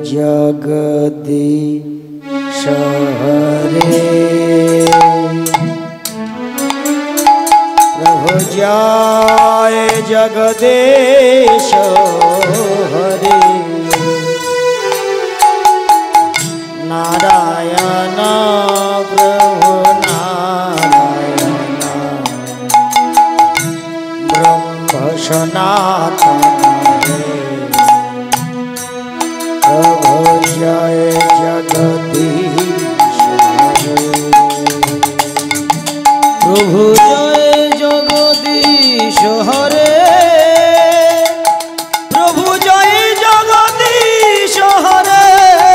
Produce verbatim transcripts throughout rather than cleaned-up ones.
जगदीश हरे प्रभु जय जगदीश हरे नारायण प्रभु नारायण ब्रह्म सनातन प्रभु जय जगदीश हरे प्रभु जय जगदीश हरे प्रभु जय जगदीश हरे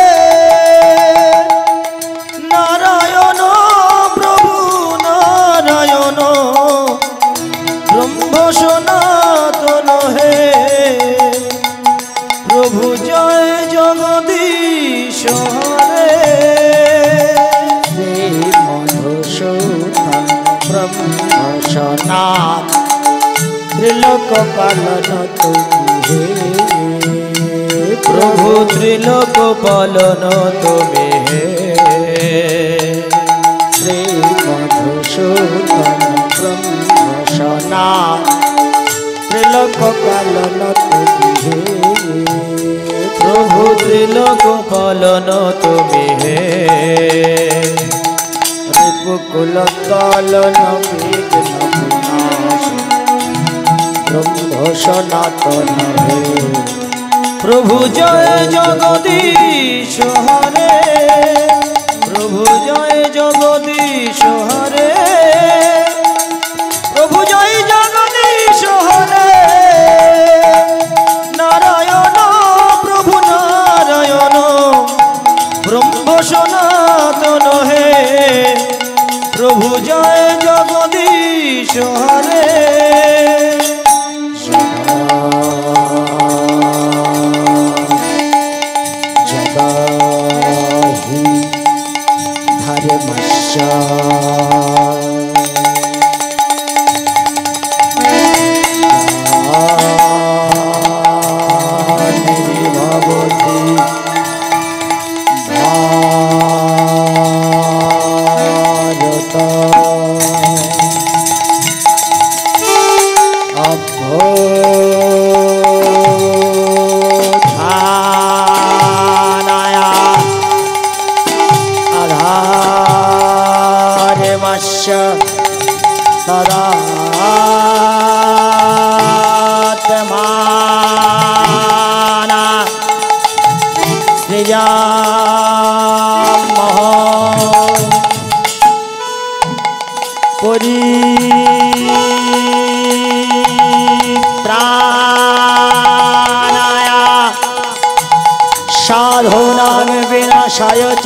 नारायण प्रभु नारायण ब्रह्म सनातन हे प्रभु जय जगदीश हरे श्री मधुसूदन ब्रह्म सनातन त्रिलोक पालन तुम्हें प्रभु त्रिलोक पालन तुम्हें श्री मधुसूदन ब्रह्म सनातन त्रिलोक पालन तुम्हें प्रभु त्रिलोक पालन तुम्हें रिपुकुल तालन विघ्न विनाश ब्रह्म सनातन हे प्रभु जय जगदीश हरे प्रभु जय जगदीश हरे प्रभु जय जगदीश हरे नारायण प्रभु नारायण ब्रह्म सनातन हे प्रभु जय जगदीश हरे जगा ही धर्मस्य तदात्माना सृजामः परित्राणाय साधूनां विनाशाय च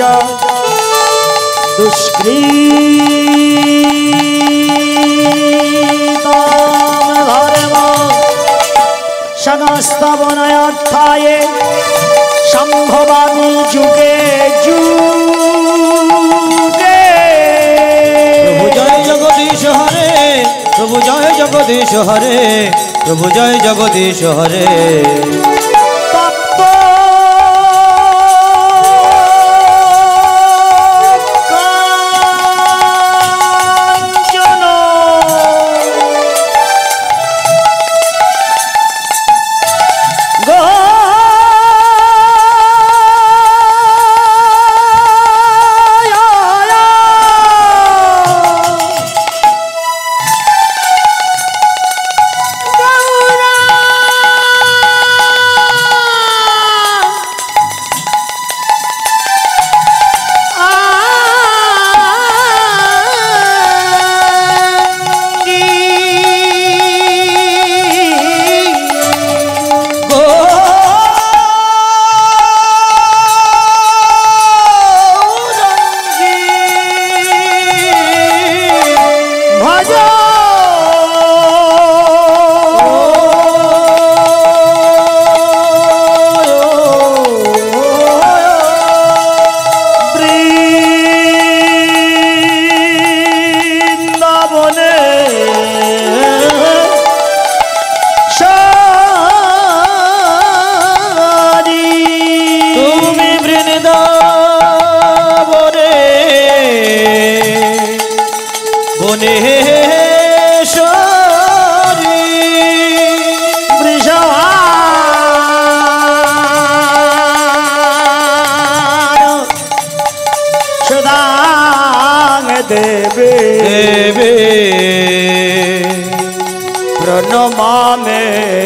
दुष्कृतां धर्मं संस्थापनार्थाय संभवामि जुगे जुगे प्रभु जय जगदीश हरे प्रभु जय जगदीश हरे प्रभु जय जगदीश हरे देवे देवे प्रणमामे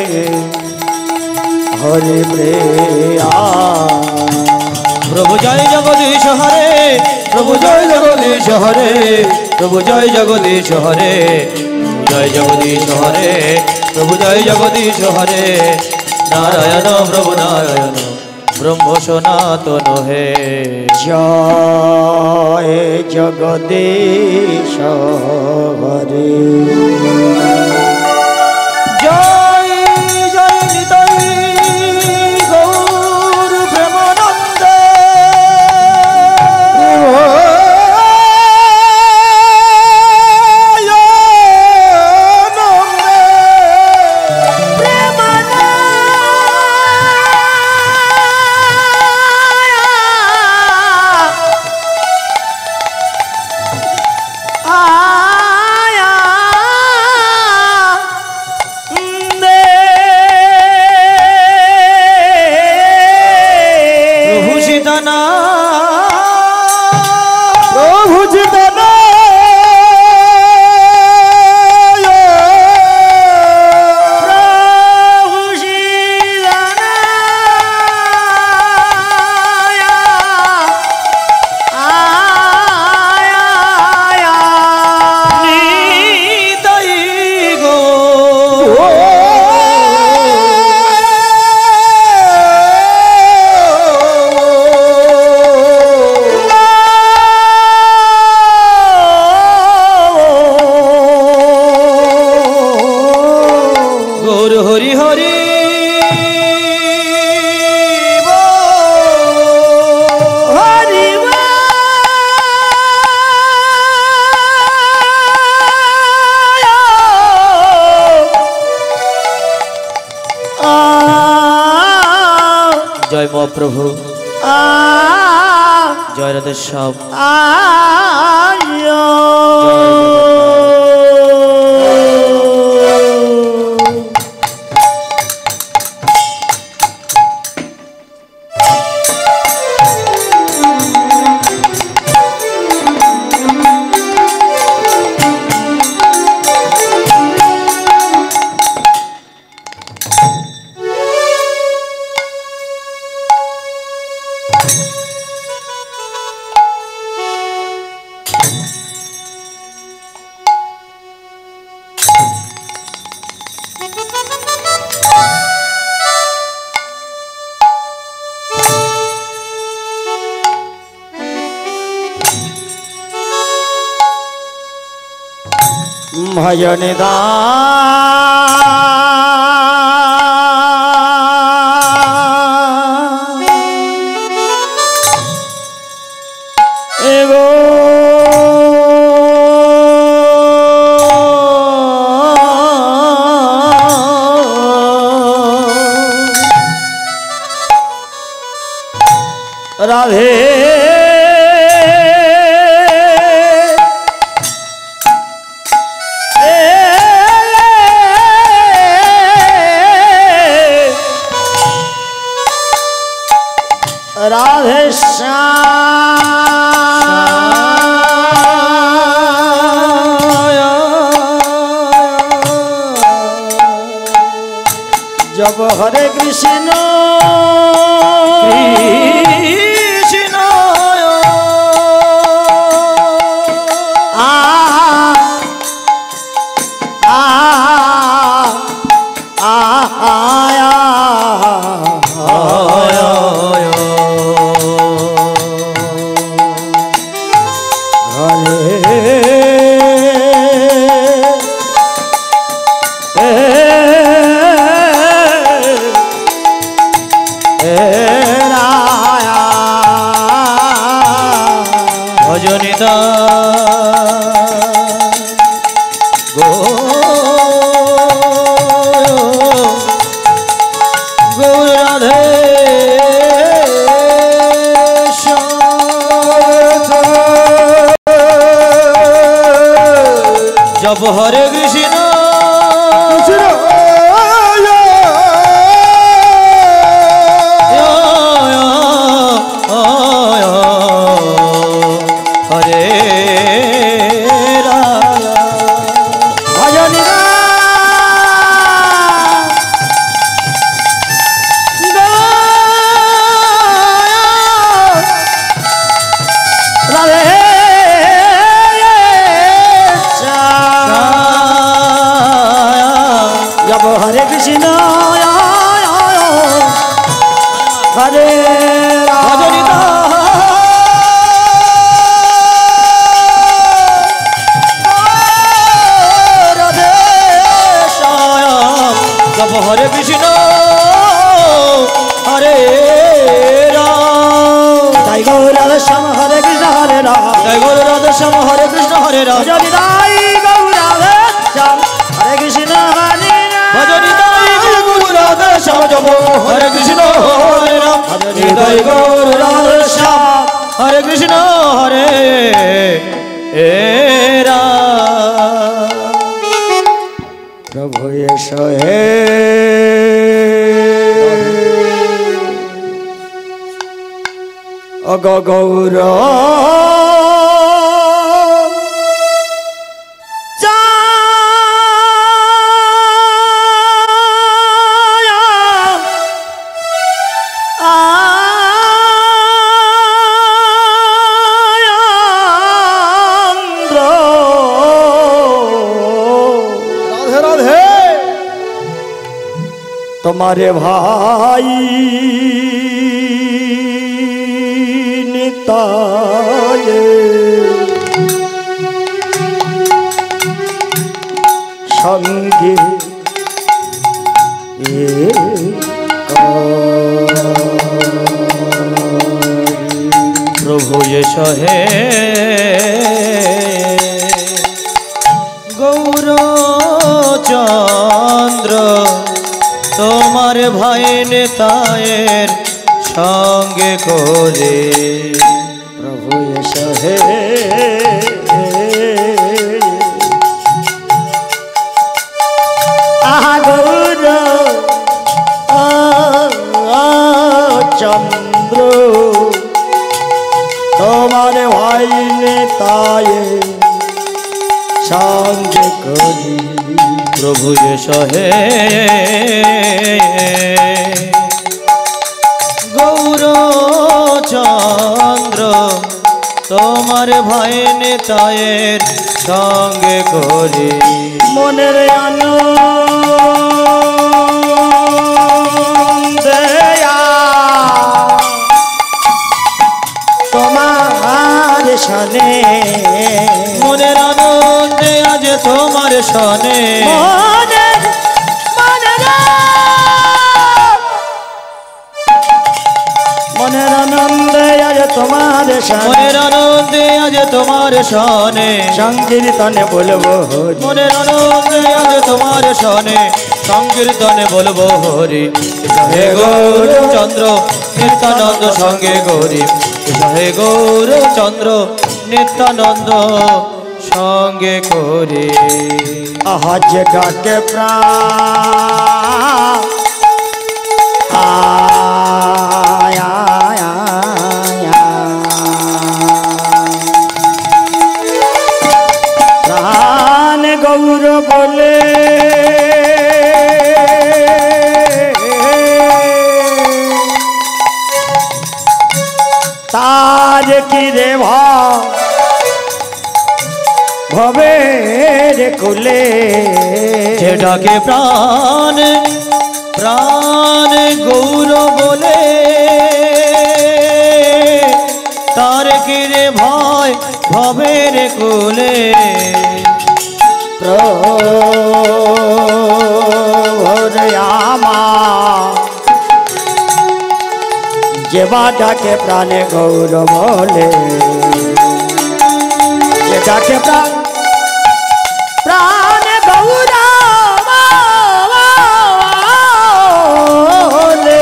हरि प्रिया। प्रभु जय जगदीश हरे प्रभु जय जगदीश हरे प्रभु जय जगदीश हरे जय जगदीश हरे प्रभु जय जगदीश हरे नारायण प्रभु नारायण ब्रह्म सनातन हे जय जगदीश हरे जय जय निताई गौर प्रेमानंद जय महाप्रभु जय राधे श्याम भजन एगो राधे राधे जब हरे कृष्ण कृष्ण आ आ आ आया भजनिता गो गौर राधे जब हरे कृष्ण हरे ভজনি রাধে শ্যাম জপ হরে কৃষ্ণ হরে রাম তাই গৌর রাধে শ্যাম হরে কৃষ্ণ হরে রাম জয় গুরু রাধে শ্যাম হরে কৃষ্ণ হরে রাম ভজনি তাই গৌর রাধে শ্যাম হরে কৃষ্ণ হরে রাম ভজনি তাই গুরু রাধে শ্যাম জপ হরে কৃষ্ণ হরে রাম ভজনি তাই গুরু রাধে শ্যাম হরে কৃষ্ণ হরে রাম প্রভু এসো হে অগ গৌর तुम्हारे भाई निताय संगे प्रभु यश है गौर चंद्र তোমার ভাই নেতায়ের সঙ্গে করে प्रभु यश है आहा गौर चंद्र तुम्हारे भाई नेताए संग करी प्रभु यश है गौर चंद्र তোমার ভাই নেতায়ের সঙ্গে করে মনের আনন্দে তোমার সনে মনের আনন্দে আজ তোমার সনে মনের মনের মনের আনন্দে আজ তোমার সনে মনের আনন্দে আজ তোমার সনে সংকীর্তনে বলবো হরি মনের আনন্দে আজ তোমার সনে সংকীর্তনে বলবো হরি হে গৌর চন্দ্র নিত্যানন্দ সঙ্গে গৌরী হে গৌর চন্দ্র নিত্যানন্দ সঙ্গে করে আহাজ ডাকে প্রাণ আয় আয় আয় প্রাণ গৌর বলে তার কি রে ভবে রে কুলে যে ডাকে প্রাণ প্রাণ গৌর বলে তার কি রে ভয় ভবের কুলে প্রভুরয়ামা যে বা ডাকে প্রাণে গৌর বলে যে ডাকে প্রাণ প্রাণ গৌর বলে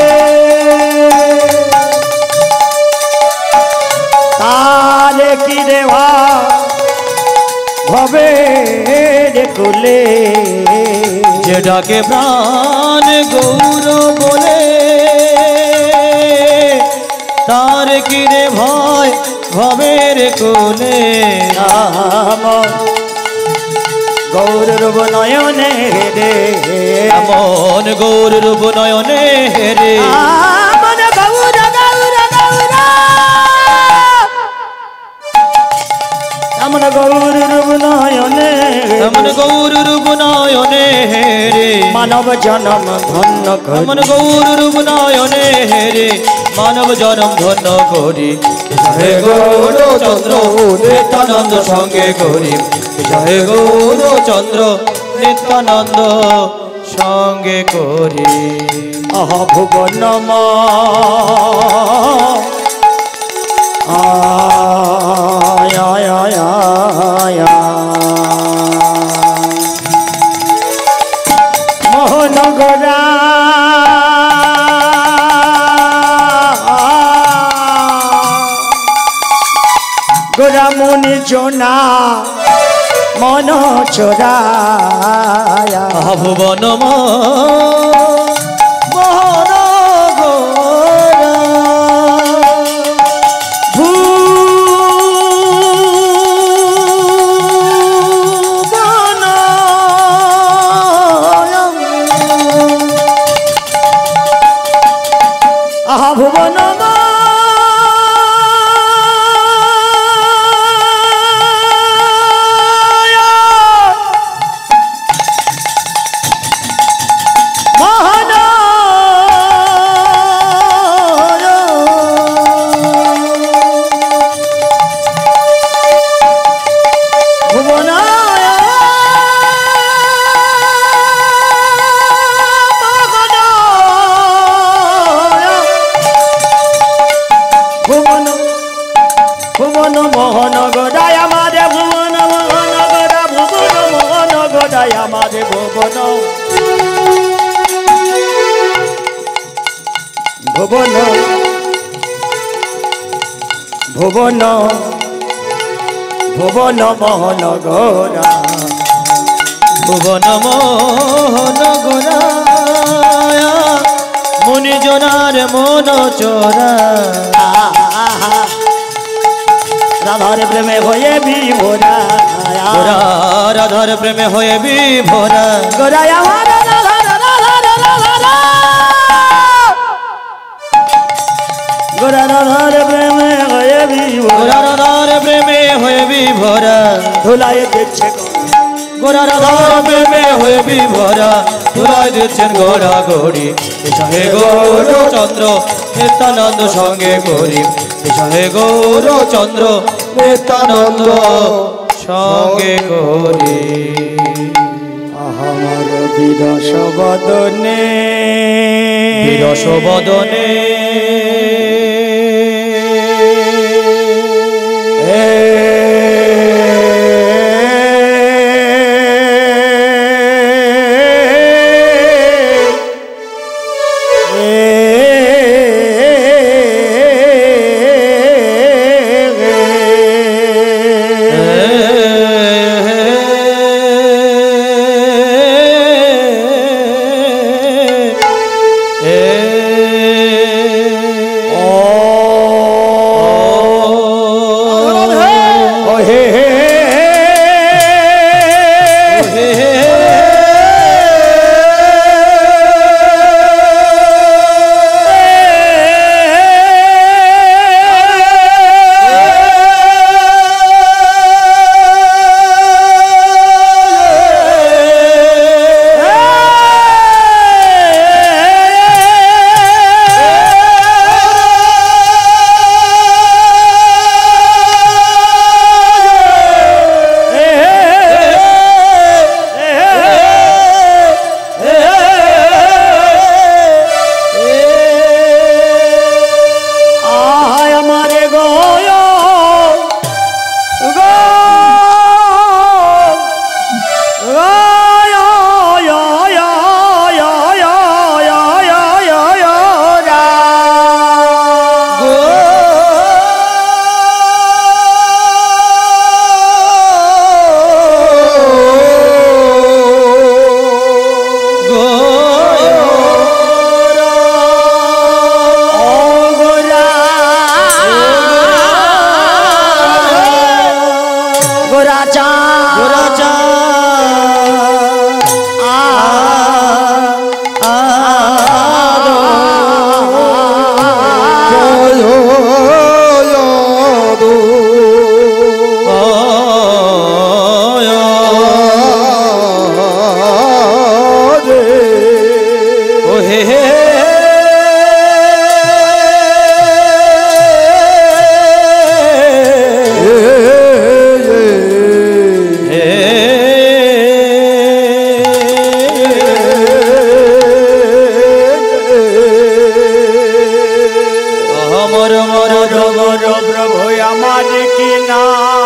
তারে কি দেওয়া ভবে কুলে যে ডাকে প্রাণ গৌর বলে তার কি রে ভয় ভবের কুলে নাম গৌর রূপ নয়নে রে এমন গৌর রূপ নয়নে রে আমন গৌর গৌর গৌর আমন গৌর রূপ নয়নে এমন গৌর রূপ নয়নে রে মানব জনম ধন্য করি এমন গৌর রূপ নয়নে রে মানব জনম ধন্য করি হে গৌরচন্দ্র নিত্যানন্দ সঙ্গে করি হে গৌরচন্দ্র নিত্যানন্দ সঙ্গে করি আহ ভুবন আয় আয় আয় আয় মোহনগরা গোরা মুনি জোনা মন চোরায়া ভুবন মোহন গোরা ভুবন আহা ভুবন ভুবন ভুবন ভুবন মোহন গোরা ভুবন মোহন গোরা মুনি জনার মন চোরা রাধার প্রেমে হয়ে বিভোরা গোরা রাধার প্রেমে হয়ে বিভোরা গোরা আমার রাধা রাধা রাধা রাধা গোরা রাধার প্রেমে হয়ে বিভোরা রাধার প্রেমে হয়ে বিভোরা ধুলাই দিচ্ছে গোরা রাধার প্রেমে হয়ে বিভোরা ধুলাই দিচ্ছেন গোরা গৌরী হে গৌরচন্দ্র নিত্যানন্দ সঙ্গে করি হে গৌরচন্দ্র নিত্যানন্দ সঙ্গে করি আমার বিরস বদনে বিরস বদনে মর জগর প্রভু আমার কি না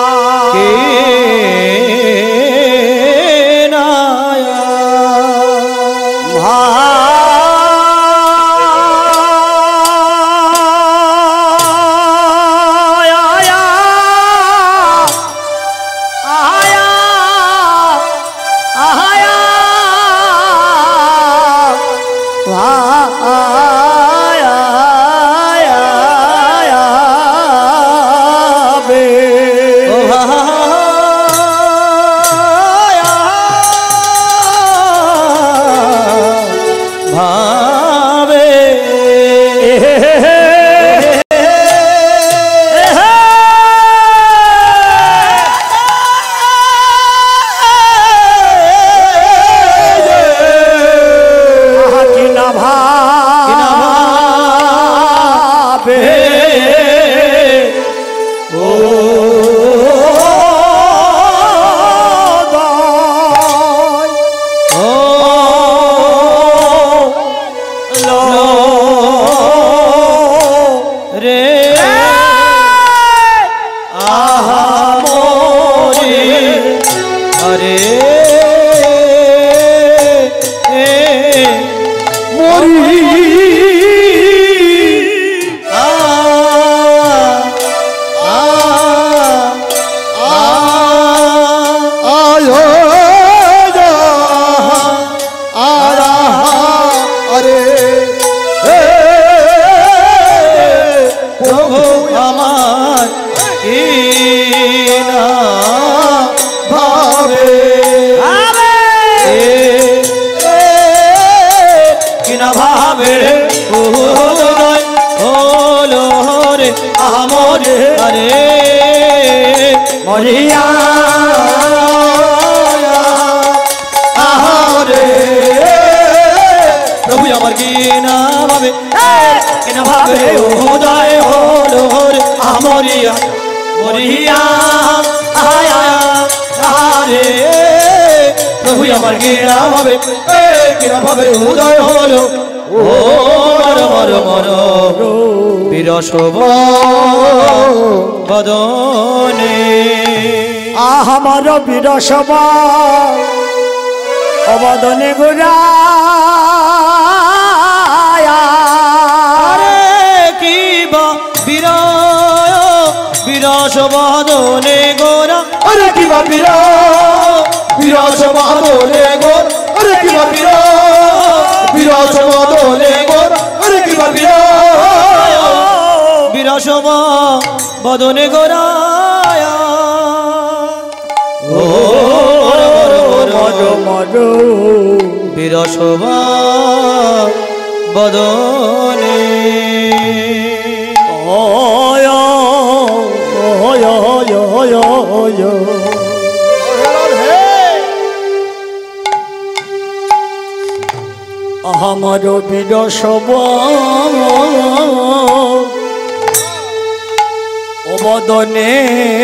মরিয়া আহরে প্রভু আমার কি না ভাবে কি না ভাবে উদয় হলো রে আমরিয়া মরিয়া আয়া আরে প্রভু আমার কি না ভাবে কি না ভাবে উদয় হলো ও মর মর মর বিরসব বদনে আমার বিরসব অবদনে গোরা কি বা বীর বিরস বদনে গোরা আরে কি বা বীর বিরস বদনে গোর আরে কি বা বীর বিরস বদনে গোর আরে কি বা বীর বিরসব বদনে গোরায়া ও মজ মজ বিরসব বদনে ওয় ওয় ওয় ওয় ওয় আমার বিরসব অবদনে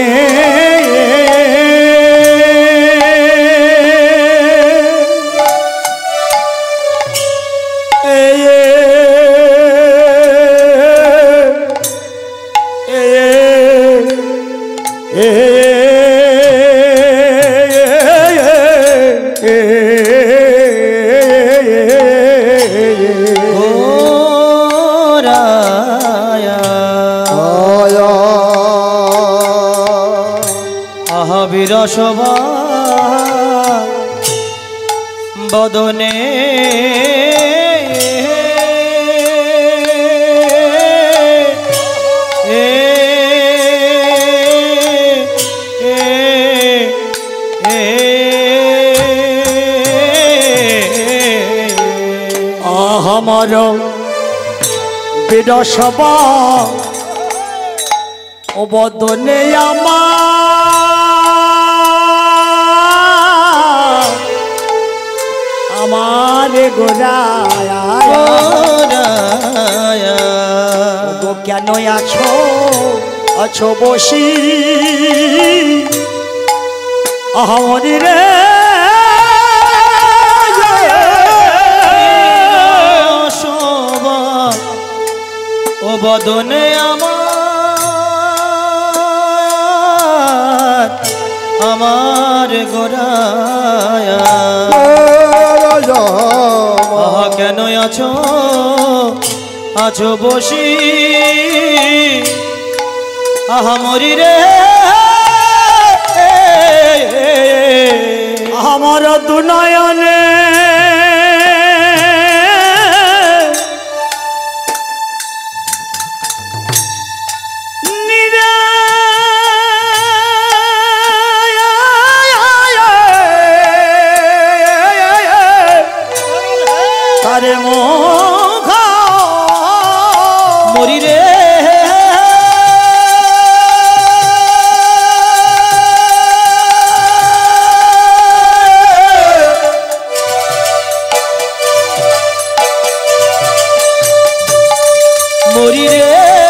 বিরসব বদনে আমার বিরসব বদনে আমার আমার গোরায়া গো কেন আছো আছো বসি আহরি রে শোভা ও বদনে আমার আমার গোরায়া আহা কেন আছো আছো বসি আহা মরি রে আমার দুনয়নে তারে মুখ মরি রে মরি রে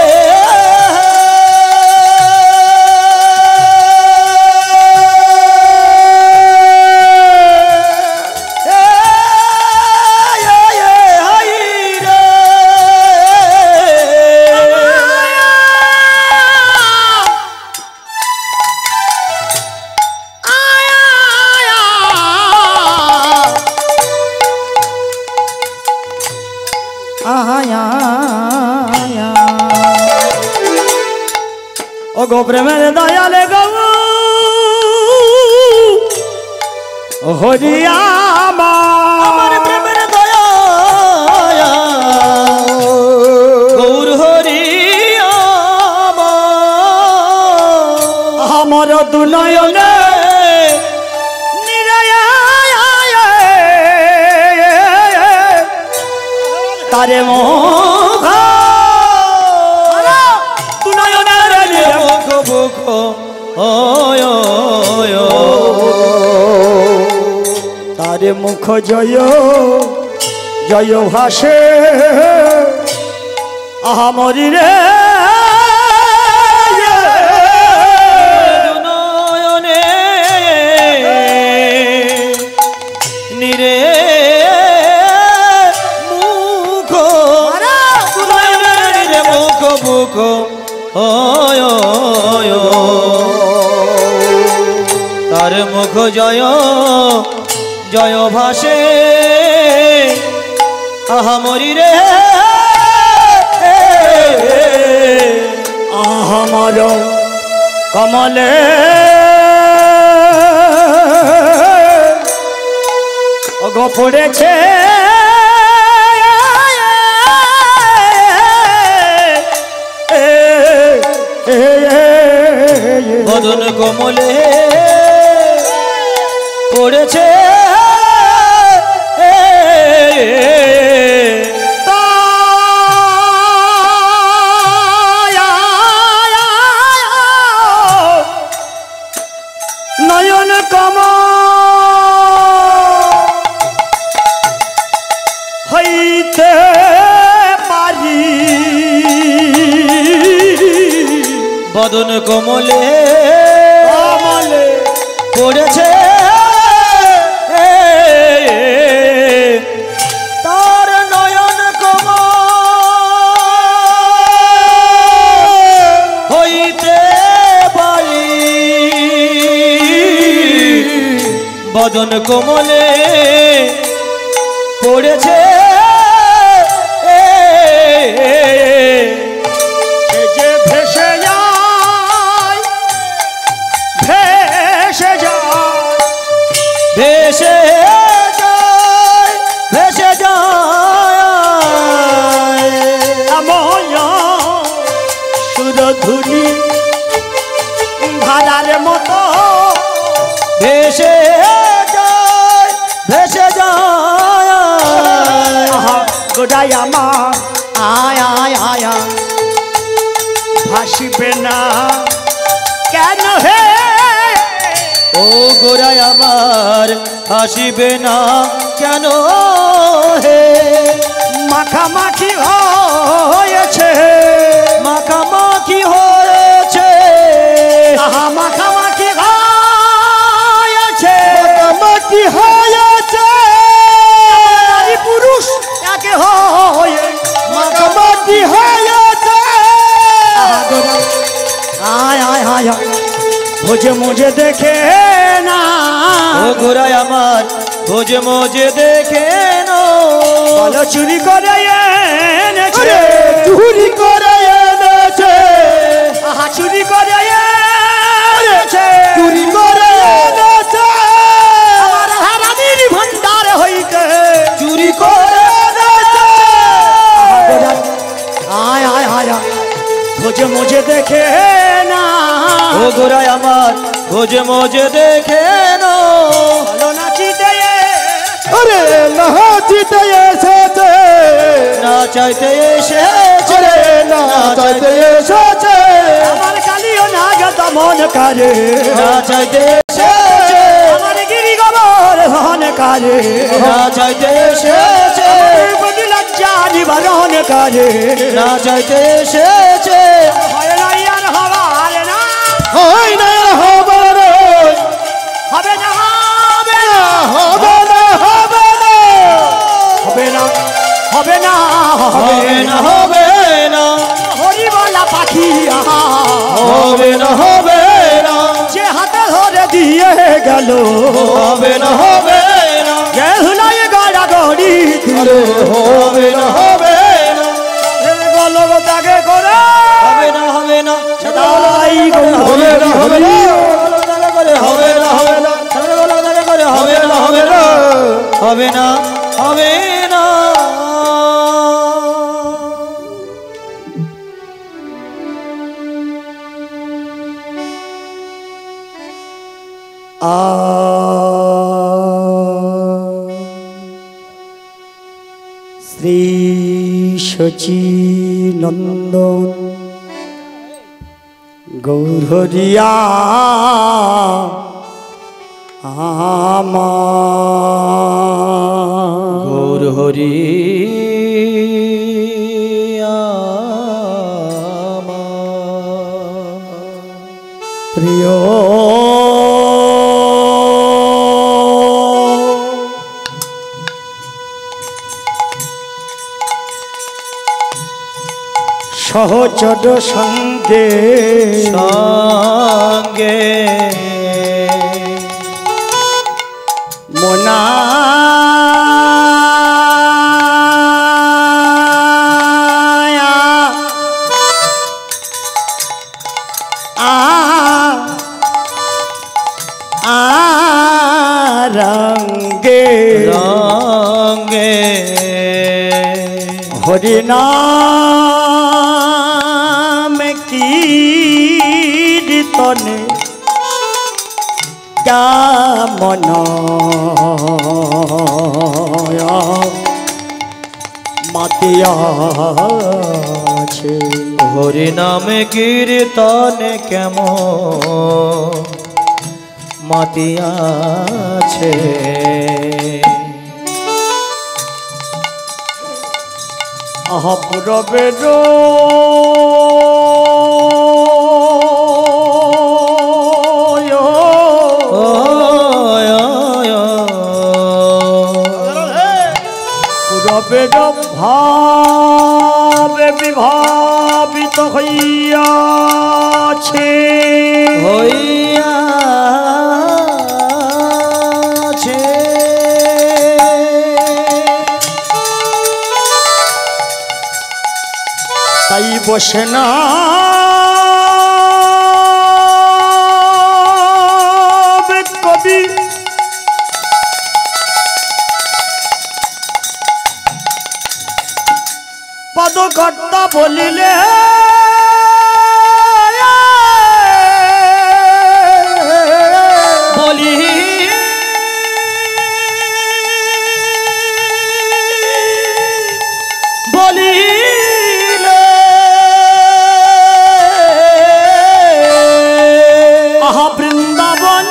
ও গো প্রেমের দয়ালে গো হরিয়া আমার প্রেমের দয়া গৌর হরিয়া আমার দুনয়নে তারে মুখ বুক ওয় তারে মুখ জয় জয় ভাসে আহা মরি রে নয়নে নিরে মুখ নয়নে মুখ বুক ওয় তার মুখ জয় জয় ভাসে আহা মরি রে আহমর কমলে অগ পড়েছে বদন কমলে পড়েছে নয়ন কম হইতে পারি বদন কমলে কমলে পড়েছে তার নয়ন কম হইতে পারি বদন কমলে পড়েছে যে ভেসে যায় ভেসে যায় ভেসে যায় ভেসে যায় আময় সুরধুনি ধারার মতো ভেসে যায় ভেসে যায় গোটাই আমার আয় আয় আয় ভাসিবে না কেন হে ও গোরায় আমার হাসিবে না কেন হে মাখামাখি হয়েছে মাখামাখি হয়েছে আহা মাখামাখি হয়েছে মাখামাখি হয়েছে নারী পুরুষ একে হয়ে মাখামাখি হয়েছে আয় আয় আয় ভোজে মোজে দেখে না ও গোরাই আমার ভোজে মোজে দেখে না বলো চুরি করে এনেছে চুরি করে এনেছে আহা চুরি করে এনেছে চুরি করে এনেছে আমার হারানির ভান্ডার হইতে চুরি করে এনেছে আয় আয় আয় ভোজে মোজে দেখে না ও গোরাই আমার ভোজে মোজে দেখে না বলো নাচিতে আরে নাচিতে এসেছে না চাইতে এসেছে না চাইতে এসেছে আমার কালিও নাগত মন করে না চাইতে এসেছে আমার গিরি গবর হন করে না চাইতে এসেছে বদি লজ্জা নিবারণ করে না চাইতে এসেছে হয় না আর হবার না হয় না হবে রে হবে না হবে না হবে না হবে না হবে না হবে না হবে না হবে না হরিবলা পাখি আহা হবে না হবে না যে হাতে ধরে দিয়ে গেল হবে না হবে না গেহুলাই গড়া গড়ি আরে হবে না হবে না গলগ তাকে করে হবে না হবে না সদাই হবে না হবে না করে হবে না হবে না করে হবে না হবে না হবে না হবে না আ শ্রী সচিনন্দন গৌরহরিয়া আমার গৌর হরি প্রিয় সহচর সঙ্গে সঙ্গে মোনা রঙ্গে রঙ্গে হরিনাম কীর্তনে কামন মাতিয়াছে হরি নামে কীর্তনে কেমন মাতিয়াছে আহা পুরবের পুরবের ভাবে বিভাবিত হইয়াছে হইয়াছে তাই বসে না কবি পদকর্তা বলিলে বলি বলিলে আহা বৃন্দাবন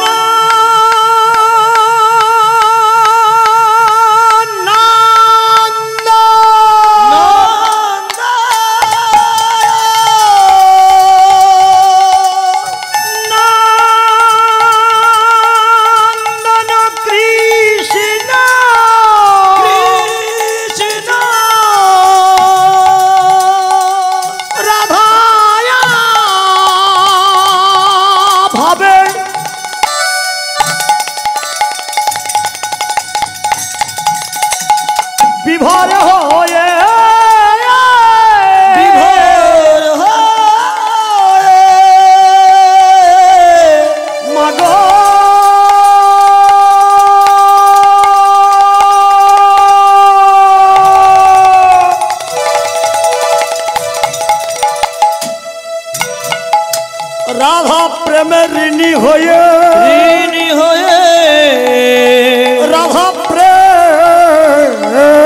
নন্দ রাধা প্রেমের ঋণী হয়ে ঋণী হয়ে রাধা প্রেম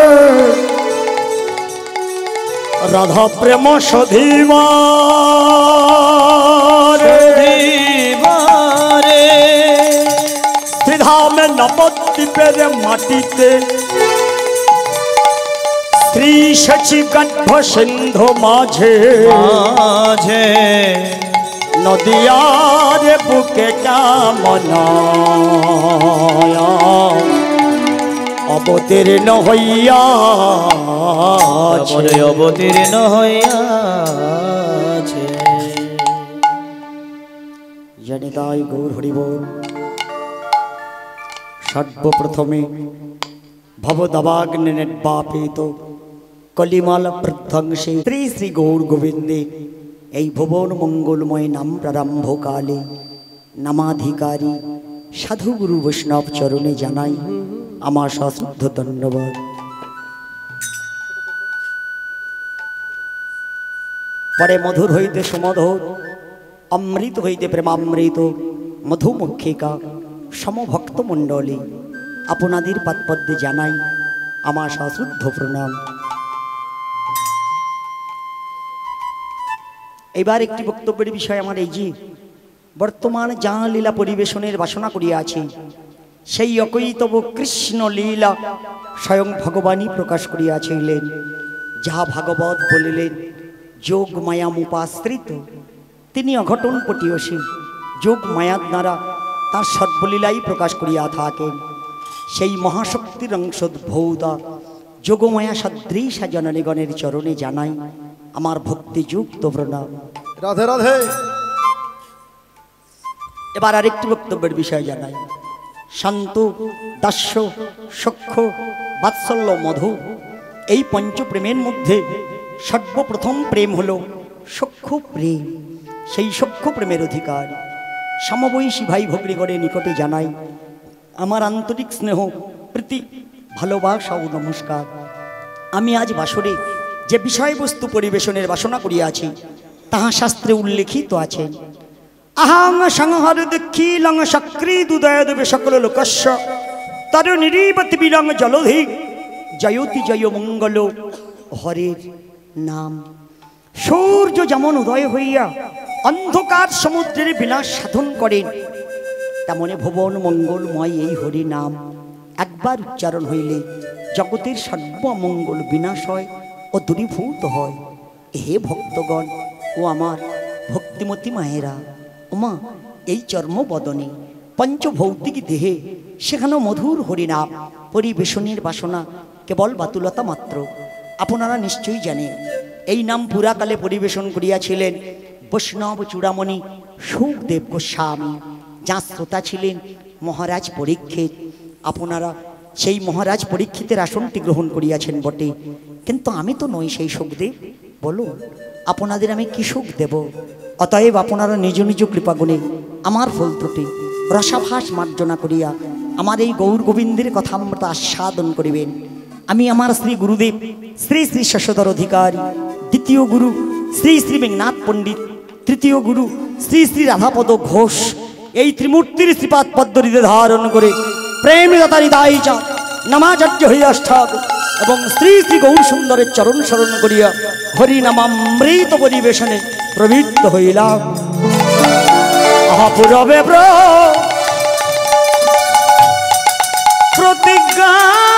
রাধা প্রেম সধীমা দিবারে ত্রিধামে নবদ্বীপের মাটিতে স্ত্রী শচী গর্ভ সিন্ধু মাঝে মাঝে নদিয়ার বুকে কেমন অবতীর্ণ হইয়া পরে অবতীর্ণ হইয়াছে। জনিতাই গৌর হরিবোল। সর্বপ্রথমে ভবদাবাগ্নি নির্বাপিত কলিমাল প্রধ্বংসে শ্রী শ্রী গৌর গোবিন্দে এই ভুবন মঙ্গলময় নাম প্রারম্ভকালে নামাধিকারী সাধু গুরু বৈষ্ণব চরণে জানাই আমার সশ্রদ্ধ ধন্যবাদ। পরে মধুর হইতে সুমধুর, অমৃত হইতে প্রেমামৃত মধুমক্ষিকা সমভক্ত মণ্ডলী আপনাদের পাদপদ্মে জানাই আমার সশ্রদ্ধ প্রণাম। এবার একটি বক্তব্যের বিষয় আমার এই যে বর্তমান যা লীলা পরিবেশনের বাসনা করিয়াছি সেই অকৈতব কৃষ্ণ লীলা স্বয়ং ভগবানই প্রকাশ করিয়াছিলেন। যাহা ভাগবত বলিলেন যোগ মায়া মুপাশ্রিত, তিনি অঘটন পটীয়সী যোগ মায়ার দ্বারা তার সর্বলীলাই প্রকাশ করিয়া থাকেন। সেই মহাশক্তির অংশোদ্ভূতা যোগমায়া সদৃশা জননীগণের চরণে জানাই আমার ভক্তিযুক্ত প্রণাম। রাধে রাধে। এবার আরেকটি বক্তব্যের বিষয় জানাই। শান্ত, দাস্য, সখ্য, বাৎসল্য, মধু এই পঞ্চপ্রেমের মধ্যে সর্বপ্রথম প্রেম হল সখ্য প্রেম। সেই সখ্য প্রেমের অধিকার সমবয়সী ভাই ভগ্নীগণের নিকটে জানাই আমার আন্তরিক স্নেহ, প্রীতি, ভালোবাসা ও নমস্কার। আমি আজ বাসরে যে বিষয়বস্তু পরিবেশনের বাসনা করিয়াছি তাহা শাস্ত্রে উল্লেখিত আছে। আহাং সংহর দক্ষিলং সক্রীদুদয় দেবে সকল লোকস্য তর নিরীবতি বিরং জলধি জয়তি জয় মঙ্গল হরের নাম। সূর্য যেমন উদয় হইয়া অন্ধকার সমুদ্রের বিনাশ সাধন করেন, তেমনি ভুবন মঙ্গলময় এই হরি নাম একবার উচ্চারণ হইলে জগতের সর্বমঙ্গল বিনাশ হয় ও দূরীভূত হয়। হে ভক্তগণ ও আমার ভক্তিমতী মায়েরা, ওমা এই চর্মবদনে পঞ্চভৌতিক দেহে সেখানেও মধুর হরিনাম পরিবেশনের বাসনা কেবল বাতুলতা মাত্র। আপনারা নিশ্চয়ই জানেন এই নাম পুরাকালে পরিবেশন করিয়াছিলেন বৈষ্ণব চূড়ামণি সুখদেব গোস্বামী, যাঁর শ্রোতা ছিলেন মহারাজ পরীক্ষিত। আপনারা সেই মহারাজ পরীক্ষিতের আসনটি গ্রহণ করিয়াছেন বটে, কিন্তু আমি তো নই সেই সুখদেব। বলুন আপনাদের আমি কি সুখ দেব? অতএব আপনারা নিজ নিজ কৃপাগুণে আমার ফুল ত্রুটি রসাভাস মার্জনা করিয়া আমার এই গৌর গোবিন্দের কথা আমরা আস্বাদন করিবেন। আমি আমার শ্রী গুরুদেব শ্রী শ্রী শশধর অধিকারী, দ্বিতীয় গুরু শ্রী শ্রী মেঘনাথ পণ্ডিত, তৃতীয় গুরু শ্রী শ্রী রাধাপদ ঘোষ এই ত্রিমূর্তির শ্রীপাদ পদ্মরিতে ধারণ করে প্রেমদাতারি দায়ী চা নামাচার্য হইয়াষ্ঠা এবং শ্রী শ্রী গৌর সুন্দরের চরণ স্মরণ করিয়া হরিনামামৃত পরিবেশনে প্রবৃত্ত হইলাম। অপূরবে প্রতিজ্ঞা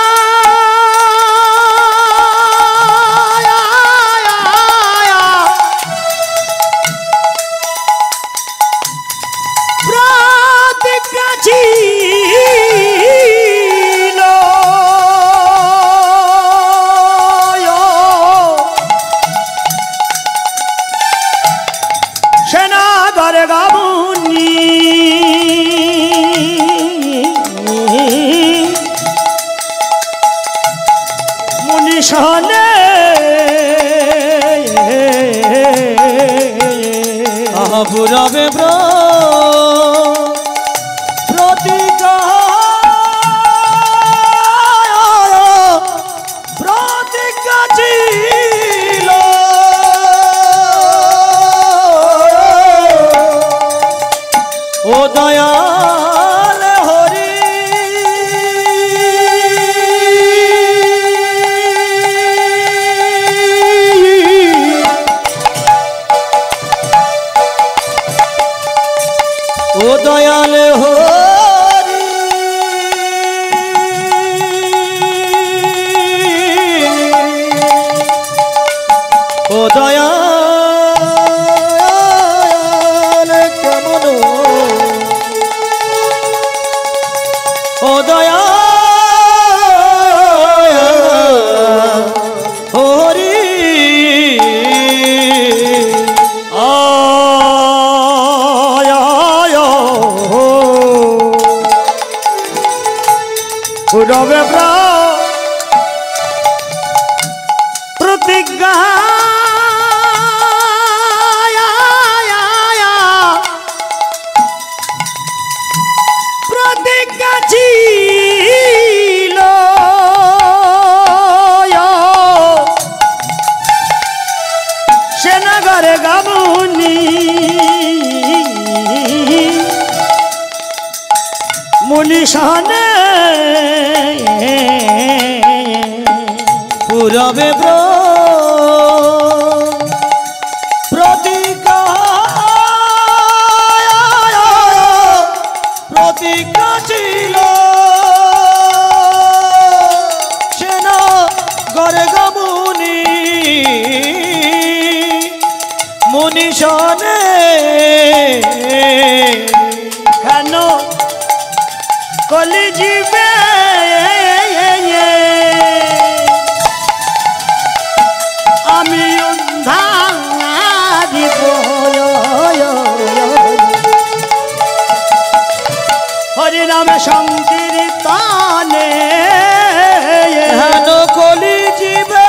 পুরবে প্রতিজ্ঞা প্রতিজ্ঞা ছিল ও দয়াল হরি ও দয়াল হরি ও দয়াল কেমন ও দয়াল হরি রবে প্রতিজ্ঞা প্রতিজ্ঞা ছিল সেনাগরে গামুনি মুনিশানে পুরবে প্রতিজ্ঞা প্রতিজ্ঞা ছিল সেনা গরে গামুনি মুনিশনে কেন কলি জীবে আমি উদ্ধার হরিনাম সংকীর্তনে হেন কলি জীবে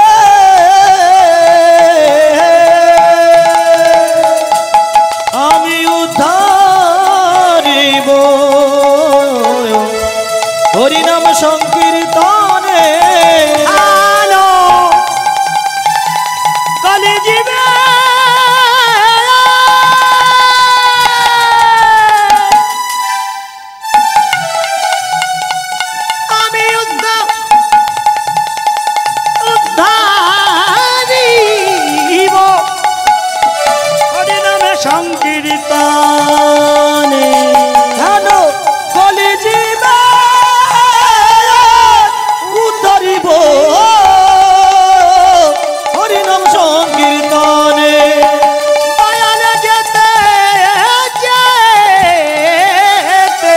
আমি উদ্ধারিব হরিনাম সংকীর্তনে আনো কলি জীবে আমি উদ্ধার উদ্ধারিব হরিনামে সংকীর্তনে হেন কলি জীবে উদ্ধরিব হরিনাম সংকীর্তনে দয়ালে যেতে যেতে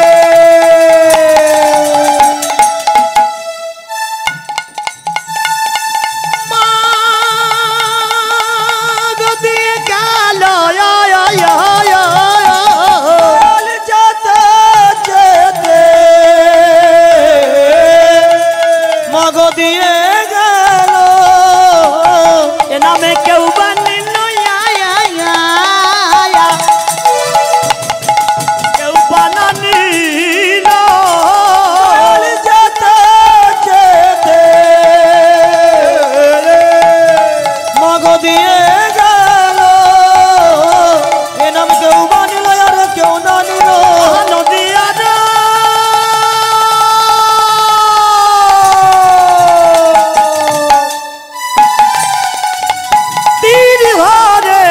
মাগ দিয়ে গেল যেতে যেতে মাগ দিয়ে গেল এ নামে কেউ বানিল কেউ বানানিল যেতে যেতে মাগ দিয়ে গেল এ নাম কেউ বানিল আর কেউ না নিল নদিয়া তীর ভরে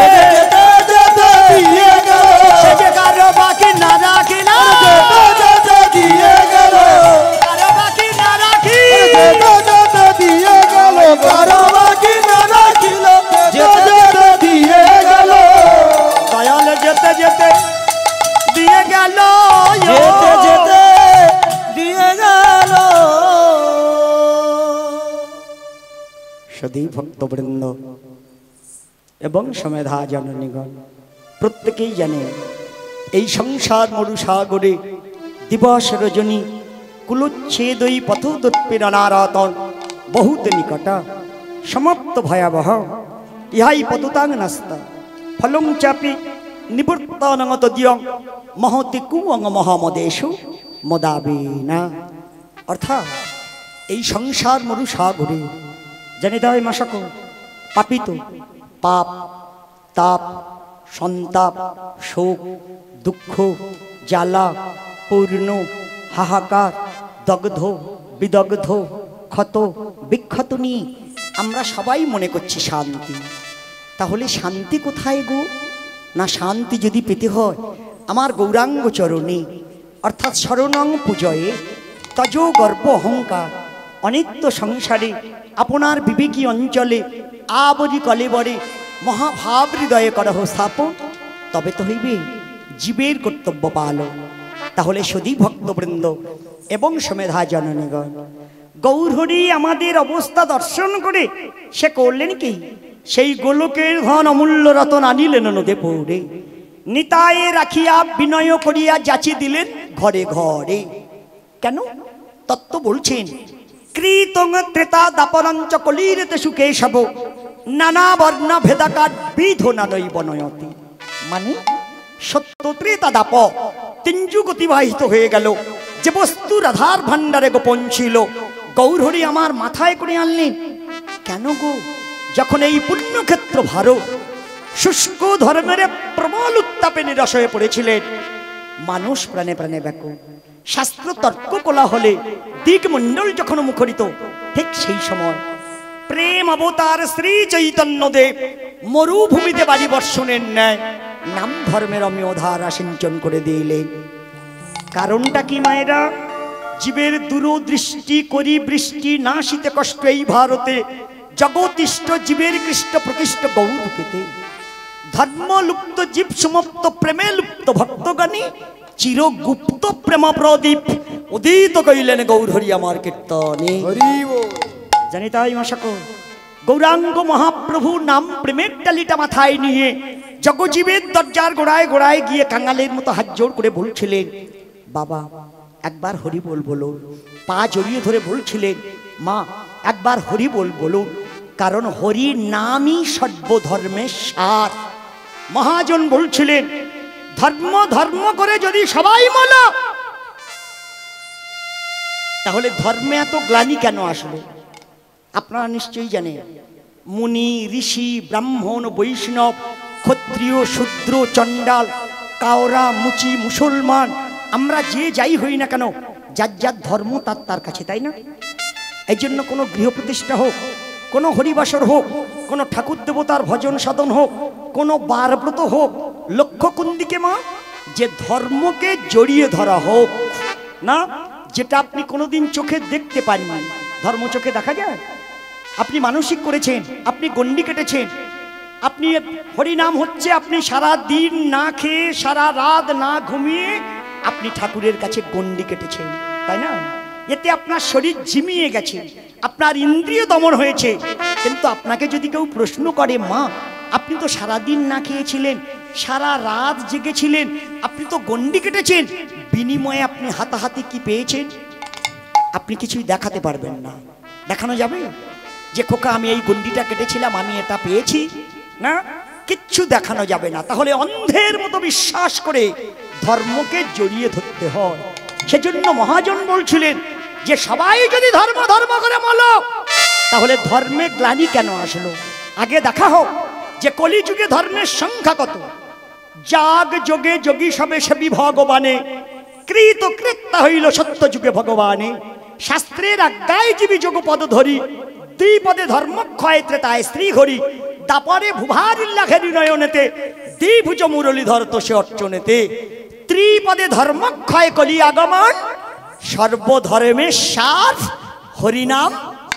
দিয়ে গেল সে কারো বাকি না রাখি না দিয়ে গেল কারো বাকি না রাখি দিয়ে গেল কারো বাকি না রাখিল দিয়ে গেল দয়াল যেতে যেতে দিয়ে গেল যেতে যেতে দিয়ে গেল সদী ভক্তবৃন্দ এবং সমেধা জননীগণ প্রত্যেকেই জানে এই সংসার মরুসাগরে দিবস রজনী কুলোচ্ছেদই পথোদৎপীড়নারতন বহুত নিকট সমাপ্ত ভয়াবহ ইহাই পতুতাং নাস্তা ফলং চাপি নিবর্তনগতদিয়ং মহতি কুয়ং মহামদেশু মদাবিনা। অর্থাৎ এই সংসার মরুসাগরে জানি তাই মাসাক পাপিত পাপ তাপ সন্তাপ, শোক, দুঃখ, জ্বালা, পূর্ণ, হাহাকার, দগ্ধ, বিদগ্ধ, ক্ষত, বিক্ষত নিয়ে আমরা সবাই মনে করছি শান্তি। তাহলে শান্তি কোথায় গো? না, শান্তি যদি পেতে হয় আমার গৌরাঙ্গ চরণে, অর্থাৎ শরণং পূজয়ে তজ গর্ব অহংকার, অনিত্য সংসারে আপনার বিবেকী অঞ্চলে আবরি কলেবরে মহাভাব হৃদয়ে করহ স্থাপন, তবে তো হইবে জীবের কর্তব্য পালন। তাহলে সদী ভক্তবৃন্দ এবং সমেধা জননীগণ, গৌরহরি আমাদের অবস্থা দর্শন করে সে করলেন কি? সেই গোলকের ধন অমূল্য রতন আনিলেন নদে পৌরে, নিতায়ে রাখিয়া বিনয় করিয়া যাচি দিলেন ঘরে ঘরে। কেন? তত্ত্ব বলছেন, কৃতং ত্রেতা দাপরঞ্চ কলিরেতে সুখে সব নানা বর্ণ ভেদাকার বিধ নানৈ বনয়তি। মানে সত্য ত্রেতা দাপ তিন যুগ অতিবাহিত হয়ে গেল, যে বস্তু রাধার ভান্ডারে গোপন ছিল গৌরহরি আমার মাথায় করে আনলেন। কেন গো? যখন এই পুণ্যক্ষেত্র ভারত শুষ্ক ধর্মের প্রবল উত্তাপে নিরস হয়ে পড়েছিলেন, মানুষ প্রাণে প্রাণে ব্যাকুল, শাস্ত্র তর্ক কোলা হলে দিকমণ্ডল যখন মুখরিত, ঠিক সেই সময় প্রেম অবতার শ্রী চৈতন্য দেব মরুভূমিতে বাড়ি বর্ষণের ন্যায় নাম ধর্মের অমীয় ধারা সিঞ্চন করে দিলেন। কারণটা কি মায়েরা? জীবের দূরদৃষ্টি করি বৃষ্টি না শীতে কষ্ট এই ভারতে জগতিষ্ঠ জীবের কৃষ্ট প্রকৃষ্ট গৌর পেতে, ধর্ম লুপ্ত জীব সমাপ্ত প্রেমে লুপ্ত ভক্তগণী চিরগুপ্ত প্রেম প্রদীপ উদিত কইলেন গৌরহরি আমার কীর্তনে। জানি তাই মাসাকো গৌরাঙ্গ মহাপ্রভু নাম প্রেমের ডালিটা মাথায় নিয়ে জগজীবের দরজার গোড়ায় গোড়ায় গিয়ে কাঙালের মতো হাত জোড় করে বলছিলেন, বাবা একবার হরি বল বলুন। পা জড়িয়ে ধরে বলছিলেন, মা একবার হরি বল বলুন, কারণ হরি নামই সর্বধর্মের সার। মহাজন বলছিলেন, ধর্ম ধর্ম করে যদি সবাই মলো, তাহলে ধর্মে এত গ্লানি কেন আসলো? আপনারা নিশ্চয়ই জানেন, মুনি ঋষি ব্রাহ্মণ বৈষ্ণব ক্ষত্রিয় শূদ্র চণ্ডাল কাওরা মুচি মুসলমান আমরা যে যাই হই না কেন, যার যার ধর্ম তার তার কাছে, তাই না? এই জন্য কোনো গৃহ প্রতিষ্ঠা হোক, কোনো হরিবাসর হোক, কোনো ঠাকুর দেবতার ভজন সাধন হোক, কোনো বারব্রত হোক, লক্ষ্য কোন দিকে মা? যে ধর্মকে জড়িয়ে ধরা হোক না, যেটা আপনি কোনোদিন চোখে দেখতে পাননি। ধর্ম চোখে দেখা যায়? আপনি মানসিক করেছেন, আপনি গণ্ডি কেটেছেন, আপনি হরিনাম হচ্ছে, আপনি সারা দিন না খেয়ে সারা রাত না ঘুমিয়ে আপনি ঠাকুরের কাছে গণ্ডি কেটেছেন, তাই না? এতে আপনার শরীর ঝিমিয়ে গেছে, আপনার ইন্দ্রিয় দমন হয়েছে। কিন্তু আপনাকে যদি কেউ প্রশ্ন করে, মা আপনি তো সারা দিন না খেয়েছিলেন, সারা রাত জেগেছিলেন, আপনি তো গণ্ডি কেটেছেন, বিনিময়ে আপনি হাতাহাতি কি পেয়েছেন? আপনি কিছুই দেখাতে পারবেন না। দেখানো যাবে যে খোকা আমি এই গণ্ডিটা কেটেছিলাম, আমি এটা পেয়েছি? না, কিচ্ছু দেখানো যাবে না। তাহলে অন্ধের মতো বিশ্বাস করে ধর্মকে জড়িয়ে ধরতে হয়। সেজন্য মহাজন বলছিলেন যে সবাই যদি ধর্ম ধর্ম করে বলো, তাহলে ধর্মে গ্লানি কেন আসলো? আগে দেখা হোক যে কলিযুগে ধর্মের সংখ্যা কত। জাগ যোগে যোগী সবে সেবী ভগবানে, কৃত কৃত্যা হইল সত্য যুগে ভগবানে। শাস্ত্রের আজ্ঞায় জীবী যোগ পদ ধরি, দুই পদে ধর্মক্ষয় ত্রেতায় স্ত্রী ঘরি। দাপরে ভুভারিল্লাঘেরি নয়নেতে, দ্বিভুজ মুরলীধর তোষে অর্চনেতে। ত্রিপদে ধর্মক্ষয় কলি আগমন, সর্বধর্মের সার হরিনাম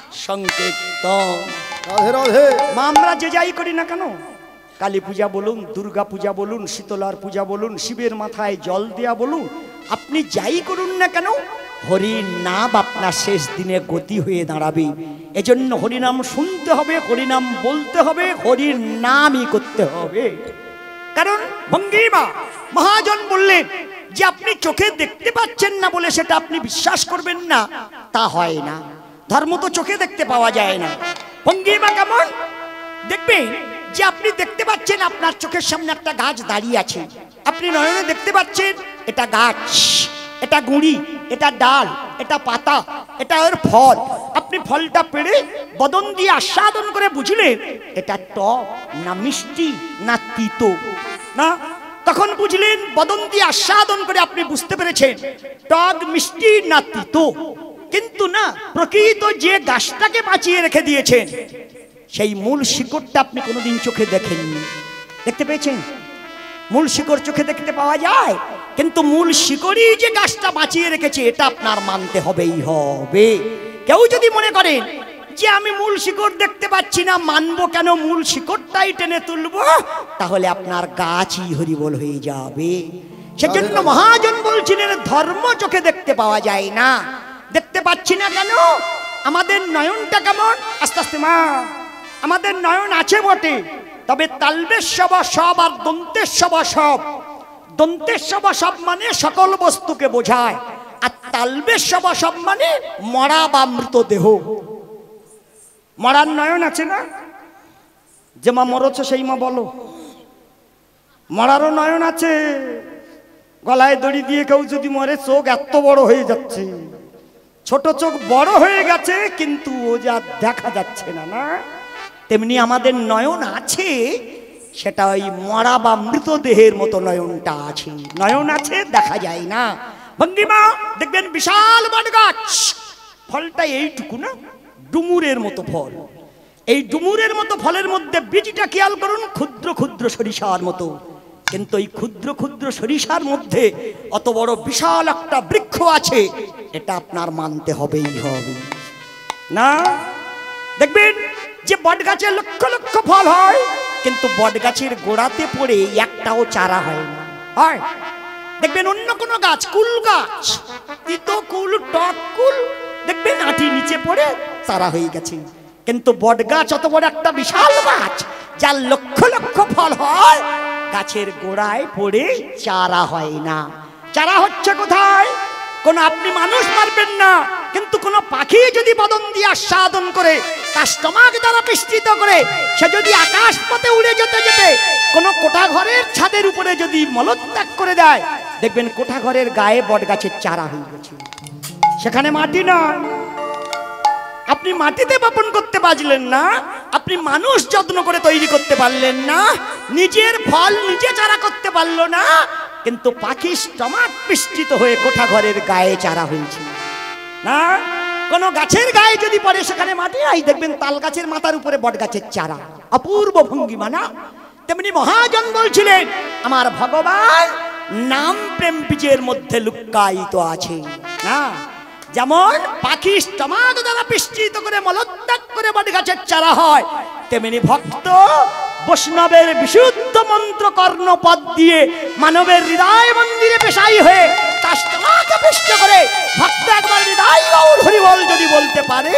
সংকীর্তন। রাধে রাধে। মা আমরা যে যাই করি না কেন, কালী পূজা বলুন, দুর্গা পূজা বলুন, শীতলার পূজা বলুন, শিবের মাথায় জল দেয়া বলুন, আপনি যাই করুন না কেন, হরির নাম আপনার শেষ দিনে গতি হয়ে দাঁড়াবে। এজন্য হরিনাম শুনতে হবে, হরিনাম বলতে হবে, হরির নামই করতে হবে। কারণ ভঙ্গিমা মহাজন বললেন যে আপনি চোখে দেখতে পাচ্ছেন না বলে সেটা আপনি বিশ্বাস করবেন না, তা হয় না। ধর্ম তো চোখে দেখতে পাওয়া যায় না। ভঙ্গিমা কেমন? দেখবেন যে আপনি দেখতে পাচ্ছেন আপনার চোখের সামনে একটা গাছ দাঁড়িয়ে আছে, আপনি নয়নে দেখতে পাচ্ছেন এটা গাছ, এটা গুঁড়ি, এটা ডাল, এটা পাতা, এটা ওর ফল। আপনি ফলটা পেড়ে বদন দিয়ে আস্বাদন করে বুঝলেন এটা টক না মিষ্টি না তিতো। না, তখন বুঝলেন বদন্তি আস্বাদন করে আপনি বুঝতে পেরেছেন টক মিষ্টি না তিতো। কিন্তু না, প্রকৃত যে গাছটাকে বাঁচিয়ে রেখে দিয়েছেন সেই মূল শিকড়টা আপনি কোনোদিন চোখে দেখেননি। দেখতে পেয়েছেন? মূল শিকড় চোখে দেখতে পাওয়া যায়, কিন্তু মূল শিকড়ই যে গাছটা বাঁচিয়ে রেখেছে এটা আপনার মানতে হবেই হবে। কেউ যদি মনে করেন যে আমি মূল শিকড় দেখতে পাচ্ছি না, মানবো কেন, মূল শিকড়টাই টেনে তুলবো, তাহলে আপনার গাছই হরিবোল হয়ে যাবে। সেজন্য মহাজন বলছিলেন ধর্ম চোখে দেখতে পাওয়া যায় না। দেখতে পাচ্ছি না কেন? আমাদের নয়নটা কেমন? আস্তে আস্তে মা, আমাদের নয়ন আছে বটে, তবে তালবেশ্বব সব আর দন্তেশ্বব সব। দন্তেশ্বব সব মানে সকল বস্তুকে বোঝায়, আর তালবেশ্বব সব মানে মরা বা মৃতদেহ। মরার নয়ন আছে না? যে মা মরছ সেই মা বলো। মরারও নয়ন আছে, গলায় দড়ি দিয়ে কেউ যদি মরে চোখ এত বড় হয়ে যাচ্ছে, ছোট চোখ বড় হয়ে গেছে কিন্তু ও যা দেখা যাচ্ছে না। না, তেমনি আমাদের নয়ন আছে, সেটা ওই মরা বা মৃতদেহের মতো নয়নটা আছে। নয়ন আছে, দেখা যায় না। ভঙ্গিমা দেখবেন বিশাল বট গাছ, ফলটা এইটুকু না, ডুমুরের মতো ফল। এই ডুমুরের মতো ফলের মধ্যে বীজটা খেয়াল করুন, ক্ষুদ্র ক্ষুদ্র সরিষার মতো। কিন্তু এই ক্ষুদ্র ক্ষুদ্র সরিষার মধ্যে অত বড় বিশাল একটা বৃক্ষ আছে, এটা আপনার মানতে হবেই হবে। না, দেখবেন যে বট গাছে লক্ষ লক্ষ ফল হয়, কিন্তু বট গাছের গোড়াতে পড়ে একটাও চারা হয় না। হয় দেখবেন অন্য কোন গাছ, কুল গাছ, তিতো কুল, টক কুল, দেখবেন আটি নিচে পড়ে চারা হয়ে গেছে। কিন্তু বট গাছ অত বড় একটা বিশাল গাছ, যার লক্ষ লক্ষ ফল হয়, গাছের গোড়ায় পড়ে চারা হয় না। চারা হচ্ছে কোথায়? কোন আপনি মানুষ পারবেন না, কিন্তু কোন পাখি যদি বদন দিয়ে আস্বাদন করে, তার স্টমাক দ্বারা বিস্তৃত করে, সে যদি আকাশ পথে উড়ে যেতে যেতে কোন কোঠা ঘরের ছাদের উপরে যদি মলত্যাগ করে দেয়, দেখবেন কোঠা ঘরের গায়ে বট গাছের চারা হয়ে গেছে। সেখানে মাটি না, আপনি মাটিতে বপন করতে পারলেন না, আপনি মানুষ যত্ন করে তৈরি করতে পারলেন না, নিজের ফল নিজে চারা করতে পারলো না, কিন্তু পাখি স্টমাক বিস্তৃত হয়ে কোঠা ঘরের গায়ে চারা হয়েছে। না, কোন গাছের গায়ে যদি পড়ে সেখানে মাটি নাই, দেখবেন তাল গাছের মাথার উপরে বট গাছের চারা। অপূর্ব ভঙ্গিমা না? তেমনি মহাজন বলছিলেন আমার ভগবান নাম প্রেম বীজের মধ্যে লুক্কায়িত আছে। না, যেমন পাখি স্টমাক দ্বারা বিস্তৃত করে মলত্যাগ করে বট গাছের চারা হয়, তেমনি ভক্ত বৈষ্ণবের বিশুদ্ধ মন্ত্র কর্ণপদ দিয়ে মানবের হৃদয় মন্দিরে পেশাই হয়ে তার স্টমাকে পুষ্ট করে ভক্ত একবার হৃদয় গৌর হরিবল যদি বলতে পারে,